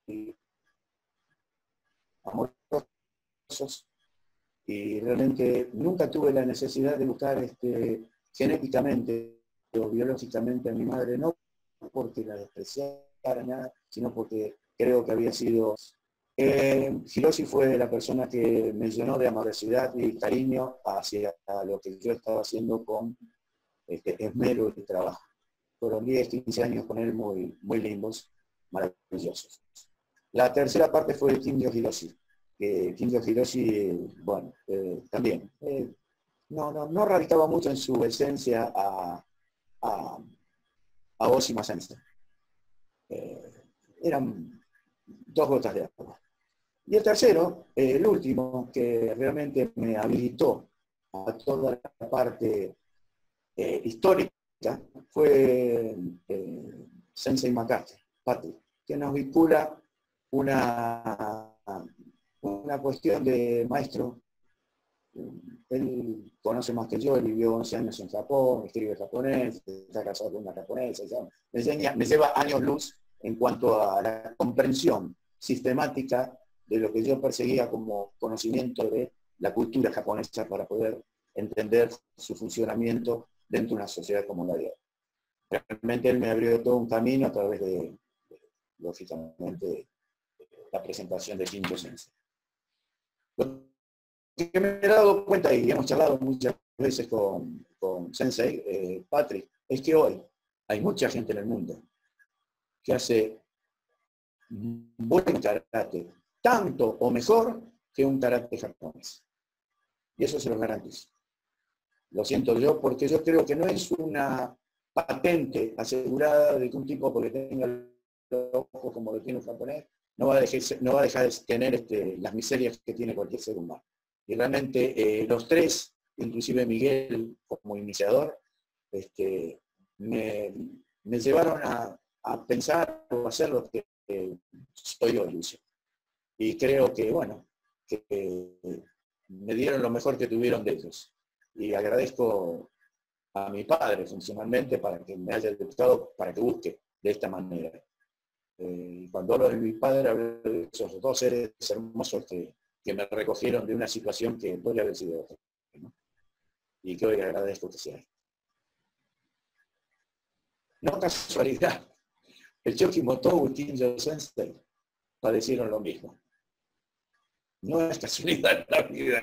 amorosos, y realmente nunca tuve la necesidad de buscar este, genéticamente o biológicamente a mi madre, no porque la despreciara nada, sino porque creo que había sido... Eh, Hiroshi fue la persona que me llenó de amorosidad y cariño hacia lo que yo estaba haciendo con este, esmero y trabajo. Fueron diez, quince años con él muy, muy lindos, maravillosos. La tercera parte fue el Kinjo Hiroshi. Eh, Kinjo Hiroshi, bueno, eh, también, eh, no, no, no radicaba mucho en su esencia a, a, a Oshima Sensei. Eh, eran dos gotas de agua. Y el tercero, eh, el último, que realmente me habilitó a toda la parte eh, histórica, fue eh, Sensei McCarthy, Patrick, que nos vincula una, una cuestión de maestro. Él conoce más que yo, él vivió once años en Japón, escribe japonés, está casado con una japonesa, me, enseña, me lleva años luz en cuanto a la comprensión sistemática de lo que yo perseguía como conocimiento de la cultura japonesa para poder entender su funcionamiento dentro de una sociedad como la de hoy. Realmente él me abrió todo un camino a través de, de lógicamente, la presentación de Kinjo Sensei. Lo que me he dado cuenta, y hemos charlado muchas veces con, con Sensei, eh, Patrick, es que hoy hay mucha gente en el mundo que hace buen karate, tanto o mejor que un karate japonés. Y eso se lo garantizo. Lo siento yo, porque yo creo que no es una patente asegurada de que un tipo, porque tenga los ojos como lo tiene un japonés, no va a dejar, no va a dejar de tener este, las miserias que tiene cualquier ser humano. Y realmente eh, los tres, inclusive Miguel como iniciador, este, me, me llevaron a, a pensar o a hacer lo que eh, soy hoy, Lucio. Y creo que, bueno, que eh, me dieron lo mejor que tuvieron de ellos. Y agradezco a mi padre funcionalmente para que me haya educado, para que busque de esta manera. Eh, cuando hablo de mi padre, hablo de esos dos seres hermosos que, que me recogieron de una situación que podría haber sido otra, ¿no? Y que hoy agradezco que sea. No casualidad, el Choki Motobu y Kinjo Sensei padecieron lo mismo. No es casualidad la vida.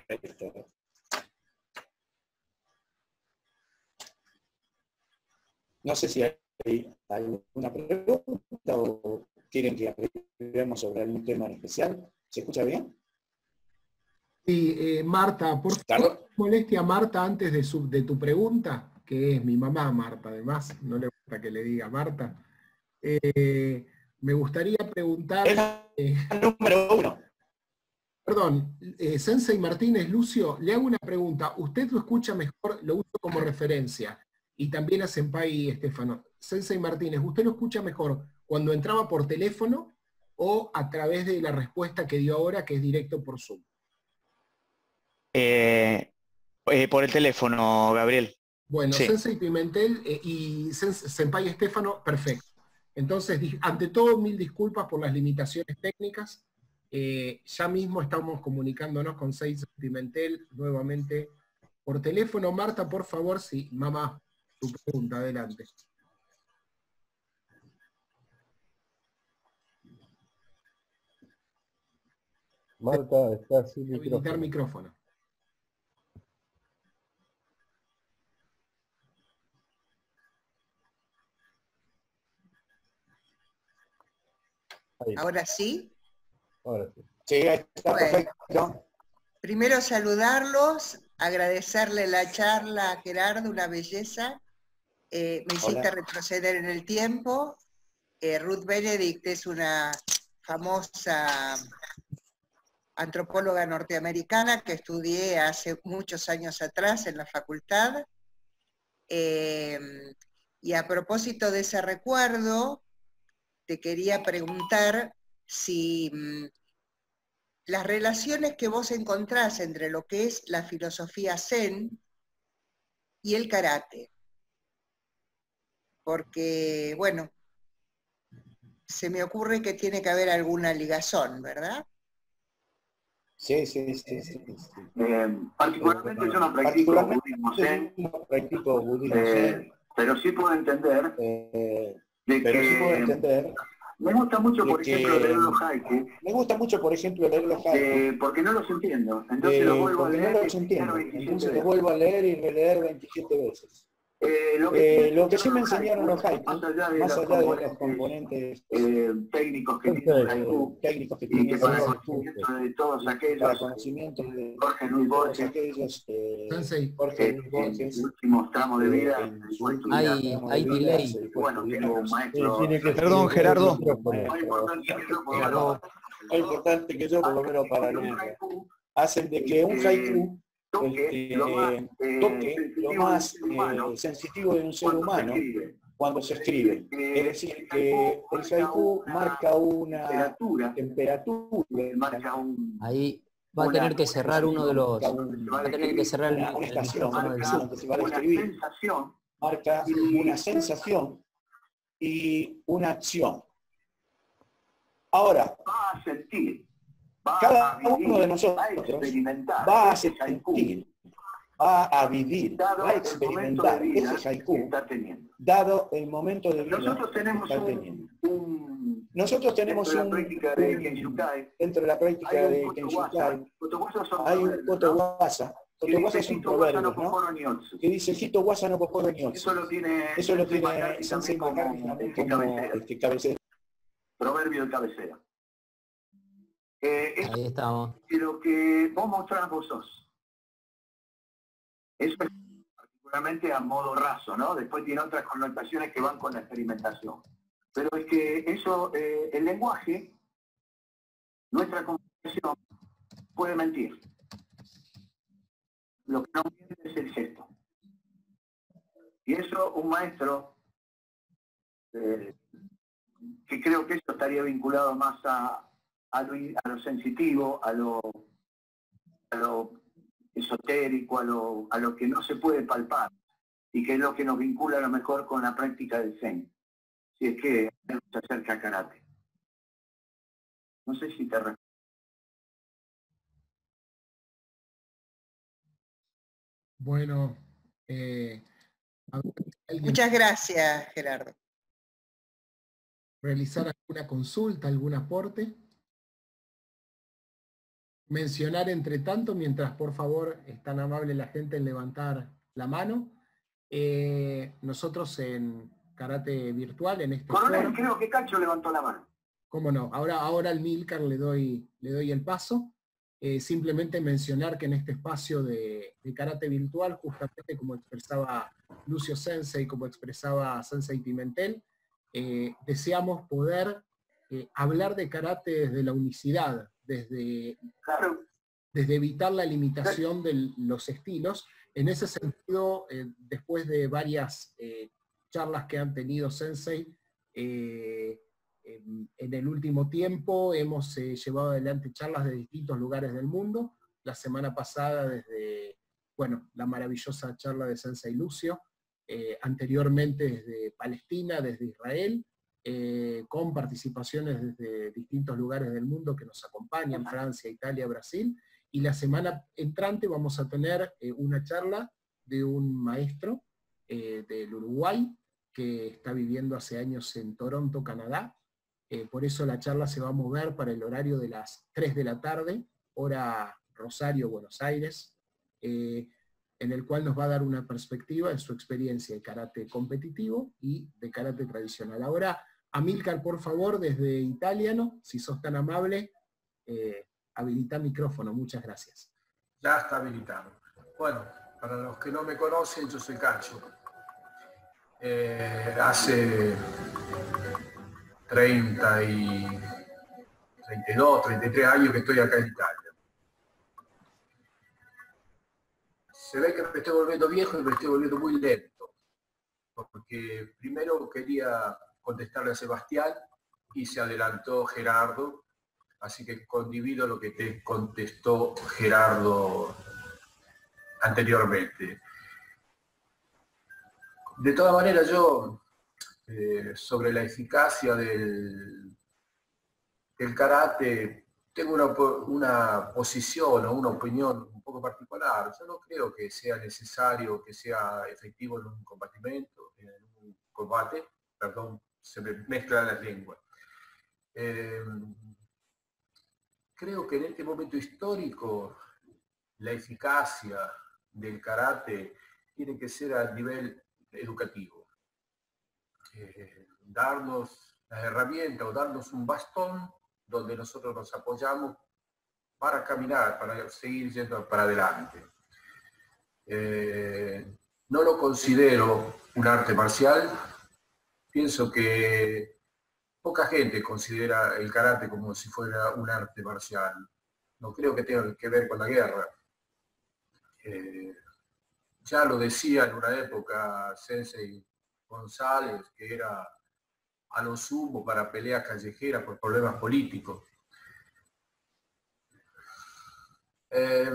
No sé si hay alguna pregunta o quieren que hablemos sobre algún tema en especial. ¿Se escucha bien? Sí, eh, Marta, por favor, molestia a Marta antes de, su, de tu pregunta, que es mi mamá Marta, además, no le gusta que le diga Marta. Eh, me gustaría preguntar... Es eh, el número uno. Perdón, eh, Sensei Martínez, Lucio, le hago una pregunta. Usted lo escucha mejor, lo uso como referencia, y también a Senpai y Estefano. Sensei Martínez, ¿usted lo escucha mejor cuando entraba por teléfono o a través de la respuesta que dio ahora, que es directo por Zoom? Eh, eh, por el teléfono, Gabriel. Bueno, Sí. Sensei Pimentel eh, y Sens Senpai Estefano, perfecto. Entonces, ante todo, mil disculpas por las limitaciones técnicas. Eh, ya mismo estamos comunicándonos con Sensei Pimentel nuevamente por teléfono. Marta, por favor, sí, mamá, tu pregunta, adelante. Marta, está sin Habilitar micrófono. micrófono. Ahí. ¿Ahora sí? Ahora sí. Sí, está Bueno. perfecto. Primero saludarlos, agradecerle la charla a Gerardo, una belleza. Eh, me hiciste Hola. retroceder en el tiempo. Eh, Ruth Benedict es una famosa antropóloga norteamericana que estudié hace muchos años atrás en la facultad. Eh, y a propósito de ese recuerdo, te quería preguntar si mm, las relaciones que vos encontrás entre lo que es la filosofía zen y el karate. Porque, bueno, se me ocurre que tiene que haber alguna ligazón, ¿verdad? Sí, sí, sí, sí. sí. Eh, particularmente Eh, yo no practico particularmente budismo zen, yo no practico budismo eh, zen, pero sí puedo entender eh, de pero sí puedo que entender me gusta mucho, de por ejemplo, leer que los haikus, me gusta mucho, por ejemplo, leer los haikus, eh, porque no los entiendo. Entonces los eh, vuelvo a porque no leer los y entiendo. veintisiete Entonces los veces. vuelvo a leer y releer veintisiete veces. Eh, lo, que Eh, lo que sí me enseñaron los haikus, más allá de, más los, allá de componentes, los componentes eh, técnicos que tiene el haiku, eh, técnicos que y tiene que el para haiku, conocimiento de todos aquellos, para conocimiento de Jorge Luis todos Borges, aquellos, eh, Sensei. Jorge eh, Luis en Borges, sus últimos tramos de eh, vida, en se su dedicó a último estudiar. Hay, tramo de hay vida, delay. se dedicó a Bueno, estudiar. tengo un Sí, maestro. tiene que Perdón, seguir Gerardo. el micrófono. Más importante que yo, porque Gerardo, Es importante que yo, por lo menos para un leerlo, haiku hacen de que un haiku toque este, lo más, eh, toque lo sensitivo más del ser humano eh, sensitivo de un ser cuando se humano escribe. cuando se escribe. Es decir, que el haiku marca una Temperatura, temperatura, marca un, ahí va a tener que cerrar uno de los... marca un- Va a tener que cerrar el, una, una el estación, micrófono del marca sí. que se va a una describir, sensación marca y- una sensación y una acción. Ahora, va a sentir, va cada a vivir, uno de va a nosotros experimentar va a ese haiku, sentir, va a vivir, dado va a el momento de experimentar vida ese que haiku, está teniendo. dado el momento de vida Nosotros que tenemos está un, teniendo. un Nosotros tenemos dentro de la un, práctica de un- Kenshukai, dentro de la práctica hay de un Kenshukai, Kotowasa. Kotowasa son hay un proverbios, ¿no? Kotowasa. Que Kotowasa dice es un Hito Wasa no proverbio, ¿no? Kokoro Nyotsu. Que dice Hito Wasa no Kokoro Nyotsu. Eso lo tiene Eso lo Sensei tiene McCarthy Sensei también McCarthy como, también este, como cabecera. este, cabecera. Proverbio de cabecera. Eh, esto Ahí estamos. es lo que vos mostrás vos sos. Eso es particularmente a modo raso, ¿no? Después tiene otras connotaciones que van con la experimentación. Pero es que eso, eh, el lenguaje, nuestra comunicación, puede mentir. Lo que no miente es el gesto. Y eso un maestro, eh, que creo que eso estaría vinculado más a, a, lo, a lo sensitivo, a lo, a lo esotérico, a lo, a lo que no se puede palpar, y que es lo que nos vincula a lo mejor con la práctica del Zen, si es que se acerca a karate. No sé si te respondo. Bueno, eh, a ver, ¿alguien Muchas gracias, Gerardo. realizar alguna consulta, algún aporte? Mencionar entre tanto, mientras por favor es tan amable la gente en levantar la mano, eh, nosotros en Karate Virtual, en este Coronel, foro, creo que Cacho levantó la mano. cómo no, ahora, ahora al Milcar le doy, le doy el paso. Eh, simplemente mencionar que en este espacio de, de Karate Virtual, justamente como expresaba Lucio Sensei, como expresaba Sensei Pimentel, eh, deseamos poder eh, hablar de karate desde la unicidad, desde, Claro. desde evitar la limitación de los estilos. En ese sentido, eh, después de varias eh, charlas que han tenido Sensei, eh, en, en el último tiempo hemos eh, llevado adelante charlas de distintos lugares del mundo. La semana pasada desde, bueno, la maravillosa charla de Sensei Lucio, eh, anteriormente desde Palestina, desde Israel, eh, con participaciones desde distintos lugares del mundo que nos acompañan, Francia, Italia, Brasil, y la semana entrante vamos a tener eh, una charla de un maestro eh, del Uruguay, que está viviendo hace años en Toronto, Canadá. Eh, por eso la charla se va a mover para el horario de las tres de la tarde, hora Rosario, Buenos Aires, eh, en el cual nos va a dar una perspectiva de su experiencia de karate competitivo y de karate tradicional. Ahora, Amílcar, por favor, desde Italiano, si sos tan amable, eh, habilita micrófono. Muchas gracias. Ya está habilitado. Bueno, para los que no me conocen, yo soy Cacho. Eh, hace treinta y, treinta y dos, treinta y tres años que estoy acá en Italia. Se ve que me estoy volviendo viejo y me estoy volviendo muy lento, porque primero quería contestarle a Sebastián y se adelantó Gerardo, así que condivido lo que te contestó Gerardo anteriormente. De todas maneras, yo, eh, sobre la eficacia del, del karate, tengo una, una posición o una opinión un poco particular. Yo no creo que sea necesario que sea efectivo en un combatimiento, en un combate, perdón, se me mezclan las lenguas. Eh, creo que en este momento histórico la eficacia del karate tiene que ser a nivel educativo. Eh, darnos las herramientas o darnos un bastón donde nosotros nos apoyamos para caminar, para seguir yendo para adelante. Eh, no lo considero un arte marcial. Pienso que poca gente considera el karate como si fuera un arte marcial. No creo que tenga que ver con la guerra. Eh, ya lo decía en una época Sensei González, que era a lo sumo para peleas callejeras por problemas políticos. Eh,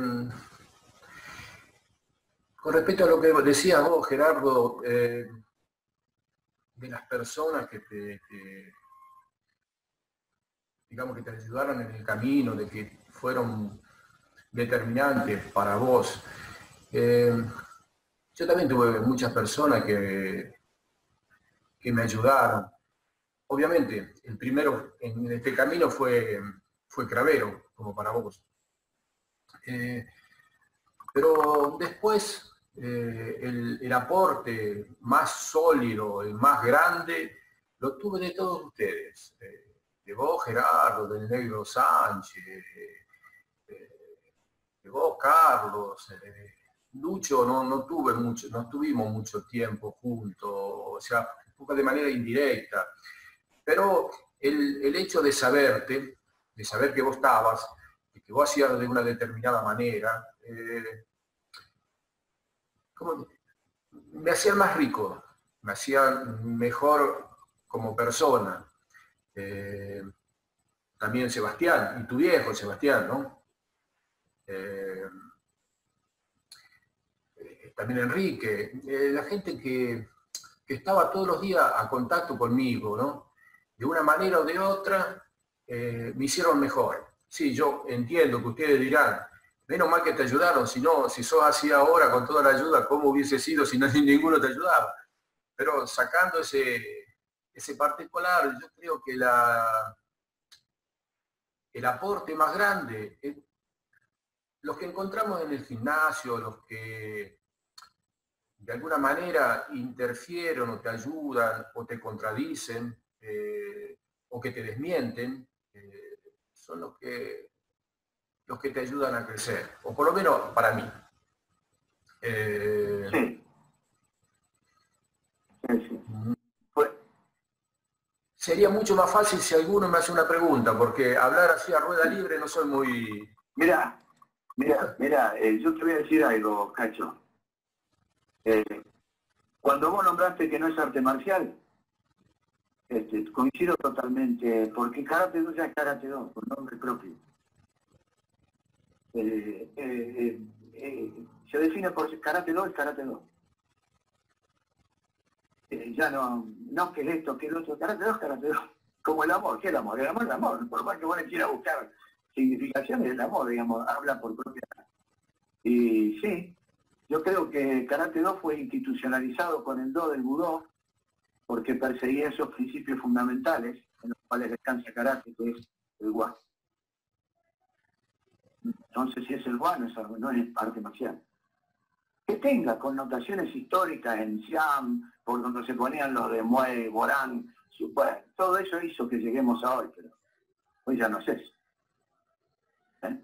con respecto a lo que decías vos, Gerardo, eh, de las personas que te, que, digamos, que te ayudaron en el camino, de que fueron determinantes para vos. Eh, yo también tuve muchas personas que, que me ayudaron. Obviamente, el primero en este camino fue, fue Cravero, como para vos. Eh, pero después, eh, el, el aporte más sólido, el más grande, lo tuve de todos ustedes. Eh, de vos, Gerardo, del Negro Sánchez, eh, de vos, Carlos. Eh, Lucho, no, no tuve mucho, no tuvimos mucho tiempo juntos, o sea, un poco de manera indirecta. Pero el, el hecho de saberte, de saber que vos estabas, de que vos hacías de una determinada manera, eh, como, me hacía más rico, me hacía mejor como persona. Eh, también Sebastián, y tu viejo Sebastián, ¿no? Eh, también Enrique, eh, la gente que, que estaba todos los días a contacto conmigo, ¿no? De una manera o de otra, eh, me hicieron mejor. Sí, yo entiendo que ustedes dirán, menos mal que te ayudaron, si no, si sos así ahora con toda la ayuda, ¿cómo hubiese sido si no, ninguno te ayudaba? Pero sacando ese, ese particular, yo creo que la, el aporte más grande, es los que encontramos en el gimnasio, los que de alguna manera interfieren o te ayudan o te contradicen, eh, o que te desmienten, eh, son los que, los que te ayudan a crecer, o por lo menos para mí. Eh, sí. Sí, sí. Pues, sería mucho más fácil si alguno me hace una pregunta, porque hablar así a rueda libre no soy muy... Mira, mira, mira, eh, yo te voy a decir algo, Cacho. Eh, cuando vos nombraste que no es arte marcial, este, coincido totalmente, porque Karate Do ya es Karate Do, por nombre propio. Eh, eh, eh, se define por Karate Do, es Karate Do. Eh, ya no, no que es esto, que es lo otro, Karate Do es Karate Do. Como el amor, ¿qué es el amor? El amor es el amor, por más que vos le quieras buscar significaciones, el amor, digamos, habla por propia. Y sí, yo creo que Karate Do fue institucionalizado con el Do del Budó, porque perseguía esos principios fundamentales en los cuales descansa Karate, que es el Wa. Entonces, si es el Wa, no es, no es arte marcial. Que tenga connotaciones históricas en Siam, por donde se ponían los de Muay, Borán, bueno, todo eso hizo que lleguemos a hoy, pero hoy ya no es eso. ¿Eh?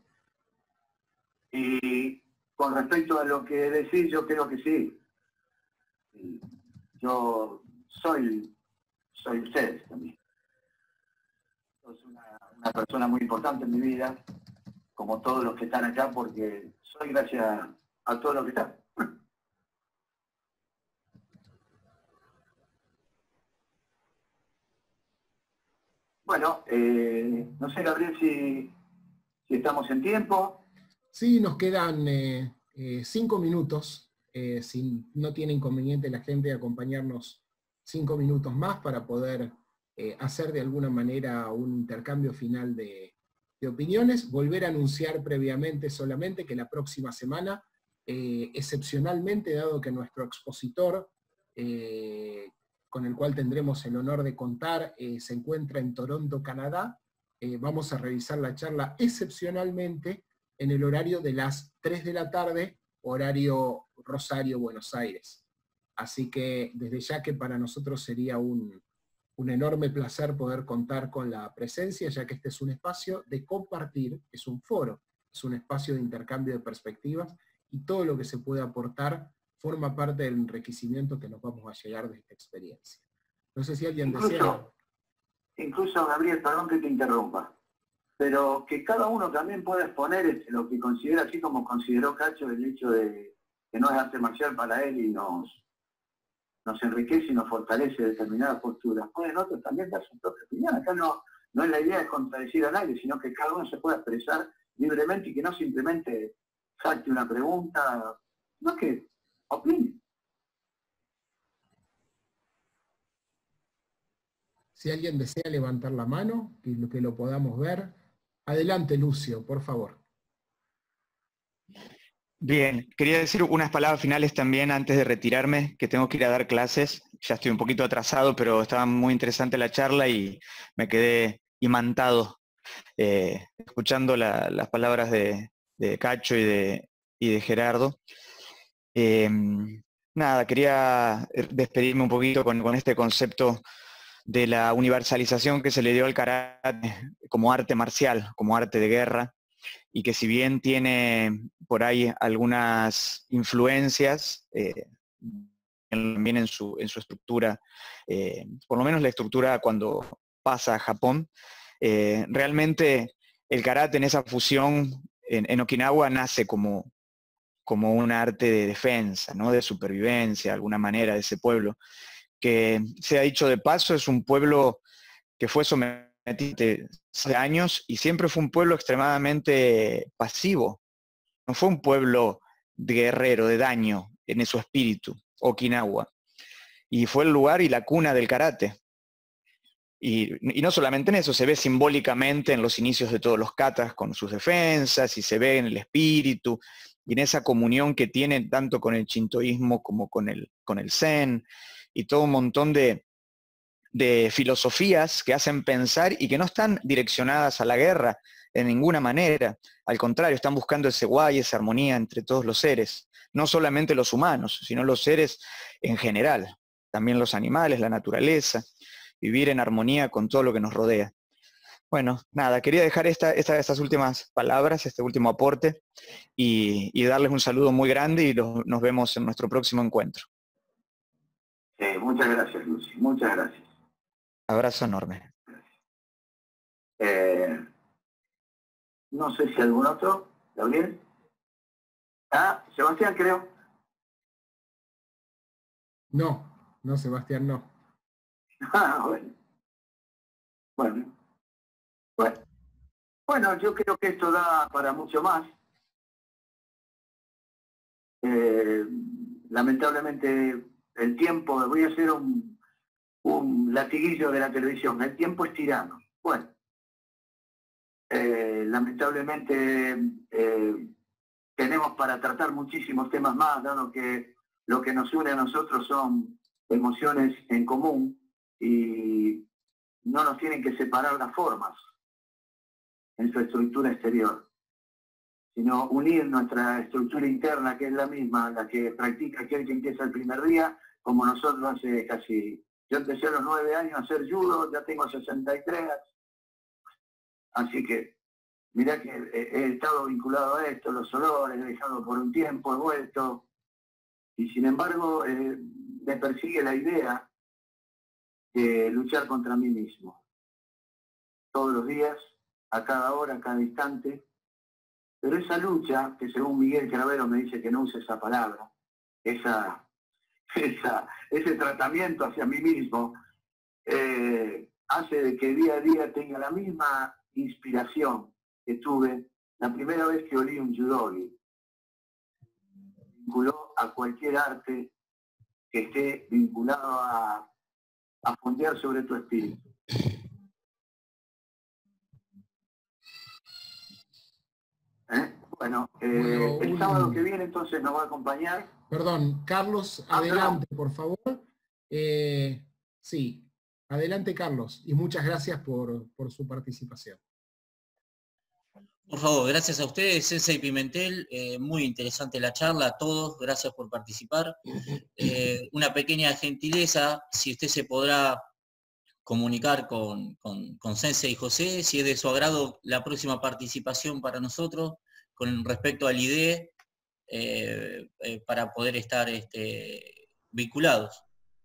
Y con respecto a lo que decís, yo creo que sí. Yo soy, soy ustedes también. Soy una, una persona muy importante en mi vida, como todos los que están acá, porque soy gracias a todos los que están. Bueno, eh, no sé, Gabriel, si, si estamos en tiempo. Sí, nos quedan eh, eh, cinco minutos. Eh, si no tiene inconveniente la gente de acompañarnos cinco minutos más para poder eh, hacer de alguna manera un intercambio final de, de opiniones. Volver a anunciar previamente solamente que la próxima semana, eh, excepcionalmente, dado que nuestro expositor, eh, con el cual tendremos el honor de contar, eh, se encuentra en Toronto, Canadá, eh, vamos a revisar la charla excepcionalmente en el horario de las tres de la tarde, horario Rosario, Buenos Aires. Así que desde ya que para nosotros sería un, un enorme placer poder contar con la presencia, ya que este es un espacio de compartir, es un foro, es un espacio de intercambio de perspectivas, y todo lo que se puede aportar forma parte del enriquecimiento que nos vamos a llegar de esta experiencia. No sé si alguien incluso, desea... Incluso, Gabriel, perdón que te interrumpa, pero que cada uno también pueda exponer lo que considera, así como consideró Cacho el hecho de que no es arte marcial para él y nos, nos enriquece y nos fortalece determinadas posturas. Pueden otros también dar su propia opinión. Acá no, no es la idea de contradecir a nadie, sino que cada uno se pueda expresar libremente y que no simplemente salte una pregunta, no que opine. Si alguien desea levantar la mano, que lo, que lo podamos ver. Adelante, Lucio, por favor. Bien, quería decir unas palabras finales también antes de retirarme, que tengo que ir a dar clases. Ya estoy un poquito atrasado, pero estaba muy interesante la charla y me quedé imantado eh, escuchando la, las palabras de, de Cacho y de, y de Gerardo. Eh, nada, quería despedirme un poquito con, con este concepto de la universalización que se le dio al karate como arte marcial, como arte de guerra, y que si bien tiene por ahí algunas influencias, eh, también en su, en su estructura, eh, por lo menos la estructura cuando pasa a Japón, eh, realmente el karate en esa fusión en, en Okinawa nace como, como un arte de defensa, ¿no? De supervivencia, de alguna manera, de ese pueblo, que se ha dicho de paso, es un pueblo que fue sometido hace años y siempre fue un pueblo extremadamente pasivo. No fue un pueblo de guerrero, de daño en su espíritu, Okinawa. Y fue el lugar y la cuna del karate. Y, y no solamente en eso, se ve simbólicamente en los inicios de todos los katas con sus defensas, y se ve en el espíritu, y en esa comunión que tienen tanto con el shintoísmo como con el, con el zen, y todo un montón de, de filosofías que hacen pensar y que no están direccionadas a la guerra de ninguna manera. Al contrario, están buscando ese guay, esa armonía entre todos los seres, no solamente los humanos, sino los seres en general, también los animales, la naturaleza, vivir en armonía con todo lo que nos rodea. Bueno, nada, quería dejar esta, esta, estas últimas palabras, este último aporte, y, y darles un saludo muy grande y los, nos vemos en nuestro próximo encuentro. Eh, muchas gracias, Lucy, muchas gracias. Abrazo enorme. Eh, no sé si algún otro, Gabriel. Ah, Sebastián, creo. No, no, Sebastián, no. Ah, bueno. Bueno. Bueno. Bueno, yo creo que esto da para mucho más. Eh, lamentablemente el tiempo, voy a hacer un, un latiguillo de la televisión, el tiempo es tirano. Bueno, eh, lamentablemente eh, tenemos para tratar muchísimos temas más, dado que lo que nos une a nosotros son emociones en común y no nos tienen que separar las formas en su estructura exterior, sino unir nuestra estructura interna, que es la misma, la que practica aquel que empieza el primer día, como nosotros hace casi Yo empecé a los nueve años a hacer judo, ya tengo sesenta y tres. Así que, mirá que he, he estado vinculado a esto, los olores, he dejado por un tiempo, he vuelto. Y sin embargo, eh, me persigue la idea de luchar contra mí mismo. Todos los días, a cada hora, a cada instante. Pero esa lucha, que según Miguel Cravero me dice que no use esa palabra, esa... Esa, ese tratamiento hacia mí mismo eh, hace de que día a día tenga la misma inspiración que tuve la primera vez que olí un judogi. Vinculó a cualquier arte que esté vinculado a, a fondear sobre tu espíritu. ¿Eh? Bueno, eh, Bueno, el un- sábado que viene entonces nos va a acompañar. Perdón, Carlos, Ah, adelante, por favor. Eh, sí, adelante, Carlos, y muchas gracias por, por su participación. Por favor, gracias a ustedes, Sensei Pimentel, eh, muy interesante la charla, a todos, gracias por participar. Eh, una pequeña gentileza, si usted se podrá comunicar con, con, con Sensei José, si es de su agrado la próxima participación para nosotros, con respecto al I D E, eh, eh, para poder estar este, vinculados.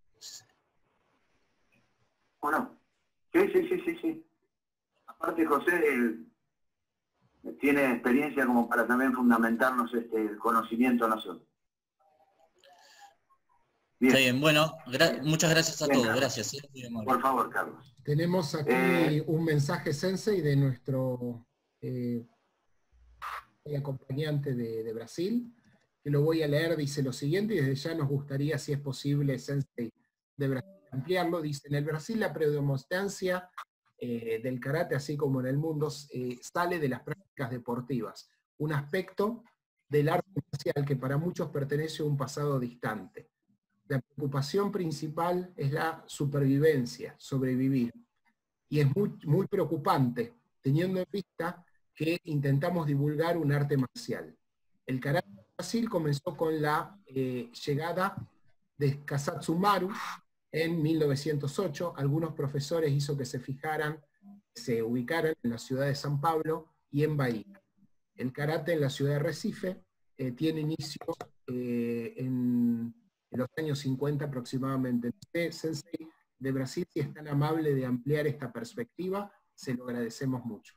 Bueno, sí, sí, sí, sí, sí. Aparte, José él, tiene experiencia como para también fundamentarnos este, el conocimiento a nosotros. Bien. Está bien, bueno, gra Bien. muchas gracias a Bien, todos, Carlos. gracias. ¿eh? Muy amable. Por favor, Carlos. Tenemos aquí Eh, un mensaje, Sensei, de nuestro eh, acompañante de, de Brasil, que lo voy a leer. Dice lo siguiente, y desde ya nos gustaría, si es posible, Sensei de Brasil, ampliarlo. Dice: en el Brasil la predominancia eh, del karate, así como en el mundo, eh, sale de las prácticas deportivas, un aspecto del arte marcial que para muchos pertenece a un pasado distante. La preocupación principal es la supervivencia, sobrevivir. Y es muy, muy preocupante, teniendo en vista que intentamos divulgar un arte marcial. El karate en Brasil comenzó con la eh, llegada de Kasatsumaru en mil novecientos ocho. Algunos profesores hizo que se fijaran, se ubicaran en la ciudad de San Pablo y en Bahía. El karate en la ciudad de Recife eh, tiene inicio eh, en, en los años cincuenta aproximadamente. Usted, Sensei de Brasil, si es tan amable de ampliar esta perspectiva, se lo agradecemos mucho.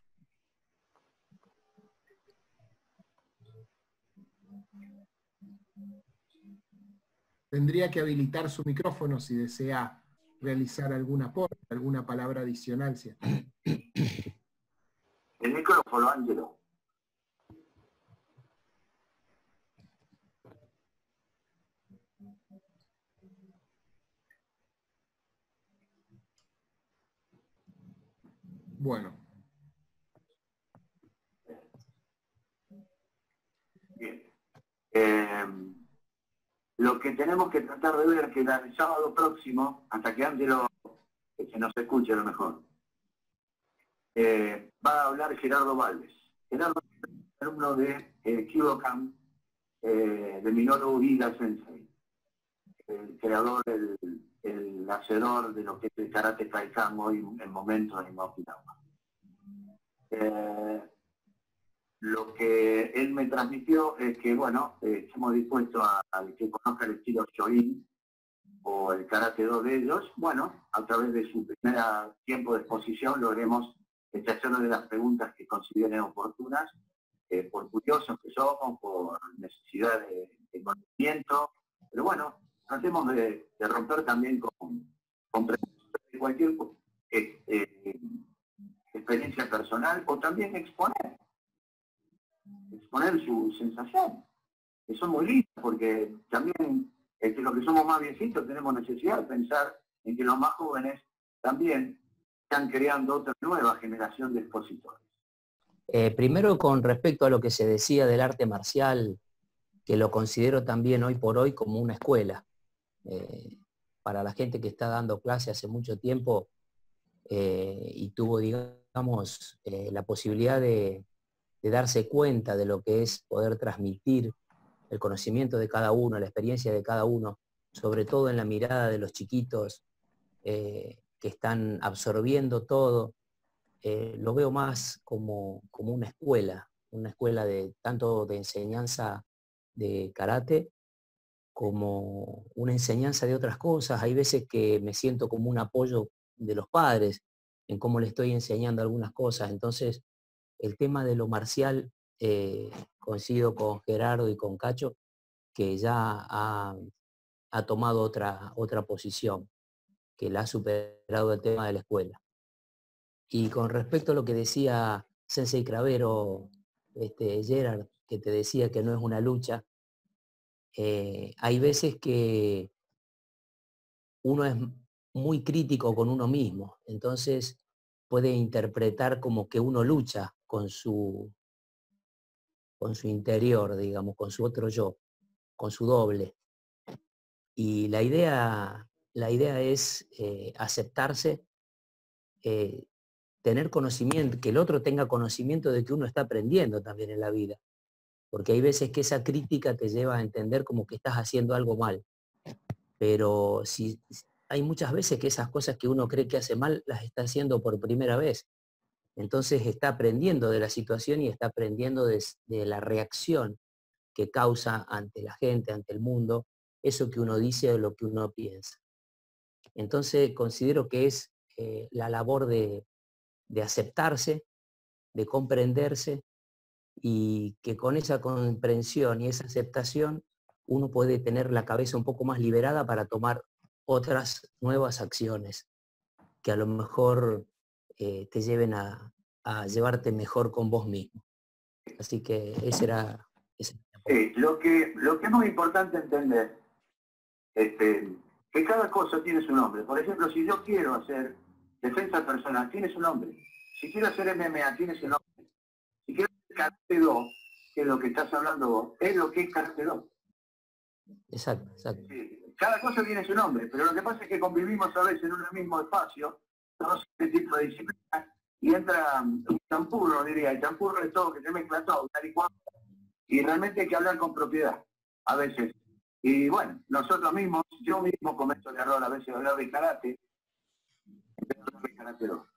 Tendría que habilitar su micrófono si desea realizar algún aporte, alguna palabra adicional. Si está. el micrófono, Ángelo. Bueno. Bien. Eh, lo que tenemos que tratar de ver es que el sábado próximo, hasta que Ángelo que se nos escuche a lo mejor, eh, va a hablar Gerardo Valdes. Gerardo es alumno de eh, Kyokan, eh, de Minoru Ida Sensei, el creador, el, el hacedor de lo que es el karate Kaikan hoy en momentos en Okinawa. Eh, lo que él me transmitió es que, bueno, eh, estamos dispuestos a, a que conozca el estilo Shoin o el karate do de ellos. Bueno, a través de su primer tiempo de exposición logremos este, hacerle de las preguntas que consideren oportunas, eh, por curiosos que somos, por necesidad de, de conocimiento, pero bueno, tratemos de, de romper también con, con cualquier eh, eh, experiencia personal, o también exponer, exponer su sensación, que son muy lindas, porque también este, los que somos más viejitos tenemos necesidad de pensar en que los más jóvenes también están creando otra nueva generación de expositores. Eh, primero, con respecto a lo que se decía del arte marcial, que lo considero también hoy por hoy como una escuela. Eh, para la gente que está dando clase hace mucho tiempo eh, y tuvo, digamos, eh, la posibilidad de, de darse cuenta de lo que es poder transmitir el conocimiento de cada uno, la experiencia de cada uno, sobre todo en la mirada de los chiquitos, eh, que están absorbiendo todo. Eh, lo veo más como, como una escuela, una escuela de tanto de enseñanza de karate como una enseñanza de otras cosas. Hay veces que me siento como un apoyo de los padres en cómo le estoy enseñando algunas cosas. Entonces, el tema de lo marcial, eh, coincido con Gerardo y con Cacho, que ya ha, ha tomado otra, otra posición, que la ha superado el tema de la escuela. Y con respecto a lo que decía Sensei Cravero, este, Gerard, que te decía que no es una lucha, eh, hay veces que uno es muy crítico con uno mismo, entonces puede interpretar como que uno lucha con su, con su interior, digamos, con su otro yo, con su doble. Y la idea, la idea es eh, aceptarse, eh, tener conocimiento, que el otro tenga conocimiento de que uno está aprendiendo también en la vida. Porque hay veces que esa crítica te lleva a entender como que estás haciendo algo mal. Pero si, hay muchas veces que esas cosas que uno cree que hace mal, las está haciendo por primera vez. Entonces está aprendiendo de la situación y está aprendiendo de, de la reacción que causa ante la gente, ante el mundo, eso que uno dice o lo que uno piensa. Entonces considero que es eh, la labor de, de aceptarse, de comprenderse, y que con esa comprensión y esa aceptación uno puede tener la cabeza un poco más liberada para tomar otras nuevas acciones que a lo mejor eh, te lleven a, a llevarte mejor con vos mismo. Así que ese era... Ese sí, lo, que, lo que es muy importante entender, este, que cada cosa tiene su nombre. Por ejemplo, si yo quiero hacer defensa personal, tiene su nombre. Si quiero hacer M M A, tiene su nombre. Si quiero hacer Karate Do, que es lo que estás hablando vos, es lo que es Karate Do. Exacto, exacto. Sí, cada cosa tiene su nombre, pero lo que pasa es que convivimos a veces en un mismo espacio, todos este tipo de disciplinas, y entra un champurro, diría, el champurro es todo, que se mezcla todo, tal y cual, y realmente hay que hablar con propiedad, a veces. Y bueno, nosotros mismos, yo mismo cometo el error a veces de hablar de karate, de hablar de Karate Do.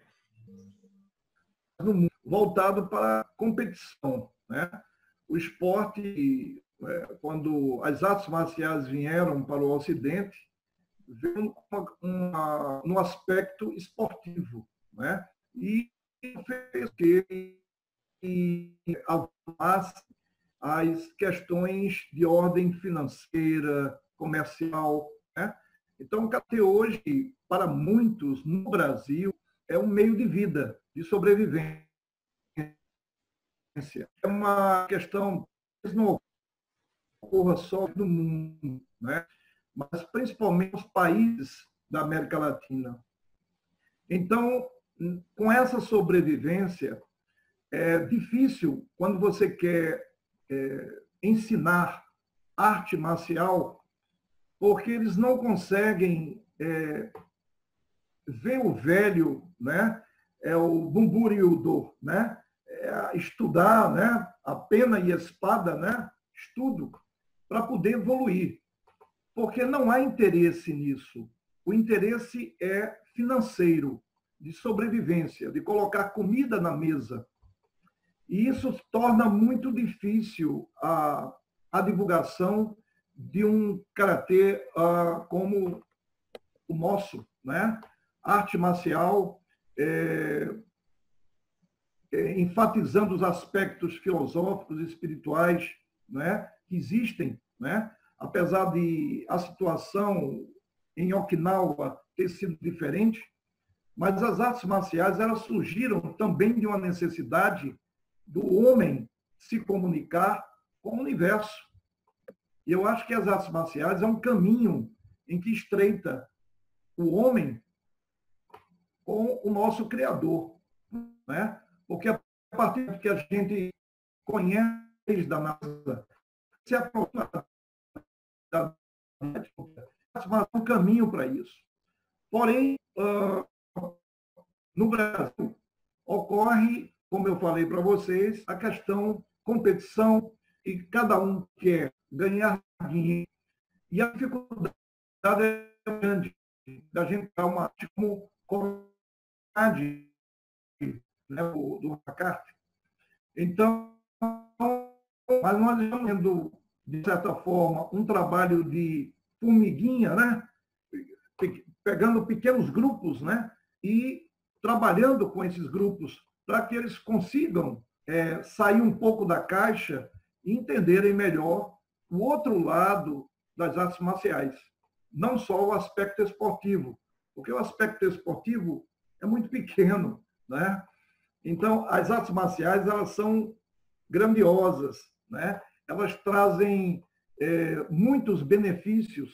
No mundo voltado para a competição, né? O esporte, quando as artes marciais vieram para o Ocidente, veio uma, uma, no aspecto esportivo, né? E fez que avançasse as questões de ordem financeira, comercial, né? Então, até hoje, para muitos no Brasil, é um meio de vida, de sobrevivência. É uma questão que não ocorra só no mundo, né? Mas principalmente nos países da América Latina. Então, com essa sobrevivência, é difícil quando você quer é, ensinar arte marcial, porque eles não conseguem é, ver o velho, né? É o Bunburyudo, né? É estudar, né? A pena e a espada, né? Estudo para poder evoluir, porque não há interesse nisso. O interesse é financeiro, de sobrevivência, de colocar comida na mesa. E isso torna muito difícil a, a divulgação de um karatê uh, como o nosso, né? Arte marcial, é, é, enfatizando os aspectos filosóficos e espirituais, né, que existem, né? Apesar de a situação em Okinawa ter sido diferente, mas as artes marciais elas surgiram também de uma necessidade do homem se comunicar com o universo. E eu acho que as artes marciais é um caminho em que estreita o homem com o nosso Criador, né? Porque a partir do que a gente conhece da natureza, se aproxima da é um caminho para isso. Porém, no Brasil, ocorre, como eu falei para vocês, a questão competição e cada um quer ganhar dinheiro. E a dificuldade é grande. da gente dar uma como comunidade, né, do, do McCarthy. Então, mas nós estamos tendo, de certa forma, um trabalho de formiguinha, né? Pegando pequenos grupos, né? E trabalhando com esses grupos para que eles consigam é, sair um pouco da caixa e entenderem melhor o outro lado das artes marciais. Não só o aspecto esportivo, porque o aspecto esportivo é muito pequeno, né? Então, as artes marciais, elas são grandiosas, né? Elas trazem é, muitos benefícios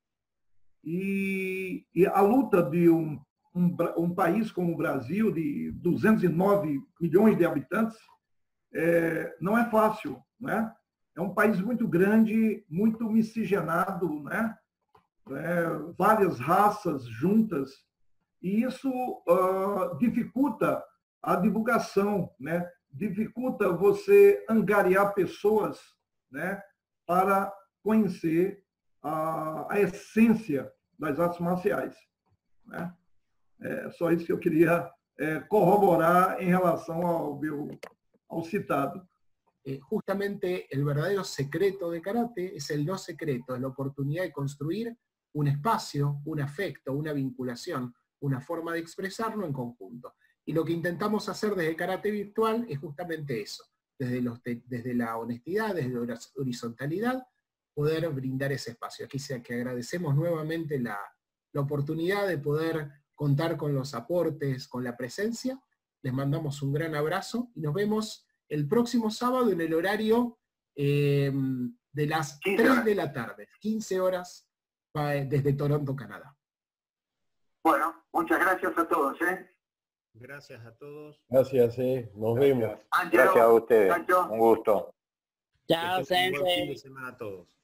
e, e a luta de um, um, um país como o Brasil, de duzentos e nove milhões de habitantes, é, não é fácil, né? É um país muito grande, muito miscigenado, né? É, várias raças juntas, e isso uh, dificulta a divulgação, né? Dificulta você angariar pessoas, né? Para conhecer a, a essência das artes marciais, né? É só isso que eu queria é, corroborar em relação ao, meu, ao citado. Eh, justamente el verdadero secreto de karate es el no secreto, es la oportunidad de construir un espacio, un afecto, una vinculación, una forma de expresarlo en conjunto. Y lo que intentamos hacer desde Karate Virtual es justamente eso, desde, los desde la honestidad, desde la horizontalidad, poder brindar ese espacio. Aquí sea que agradecemos nuevamente la, la oportunidad de poder contar con los aportes, con la presencia. Les mandamos un gran abrazo y nos vemos el próximo sábado en el horario eh, de las tres de la tarde, quince horas desde Toronto, Canadá. Bueno, muchas gracias a todos. ¿eh? Gracias a todos. Gracias, eh. nos vemos. Angelo, Gracias a ustedes, Nacho. un gusto. Chao, Sensei. Buen fin de semana a todos.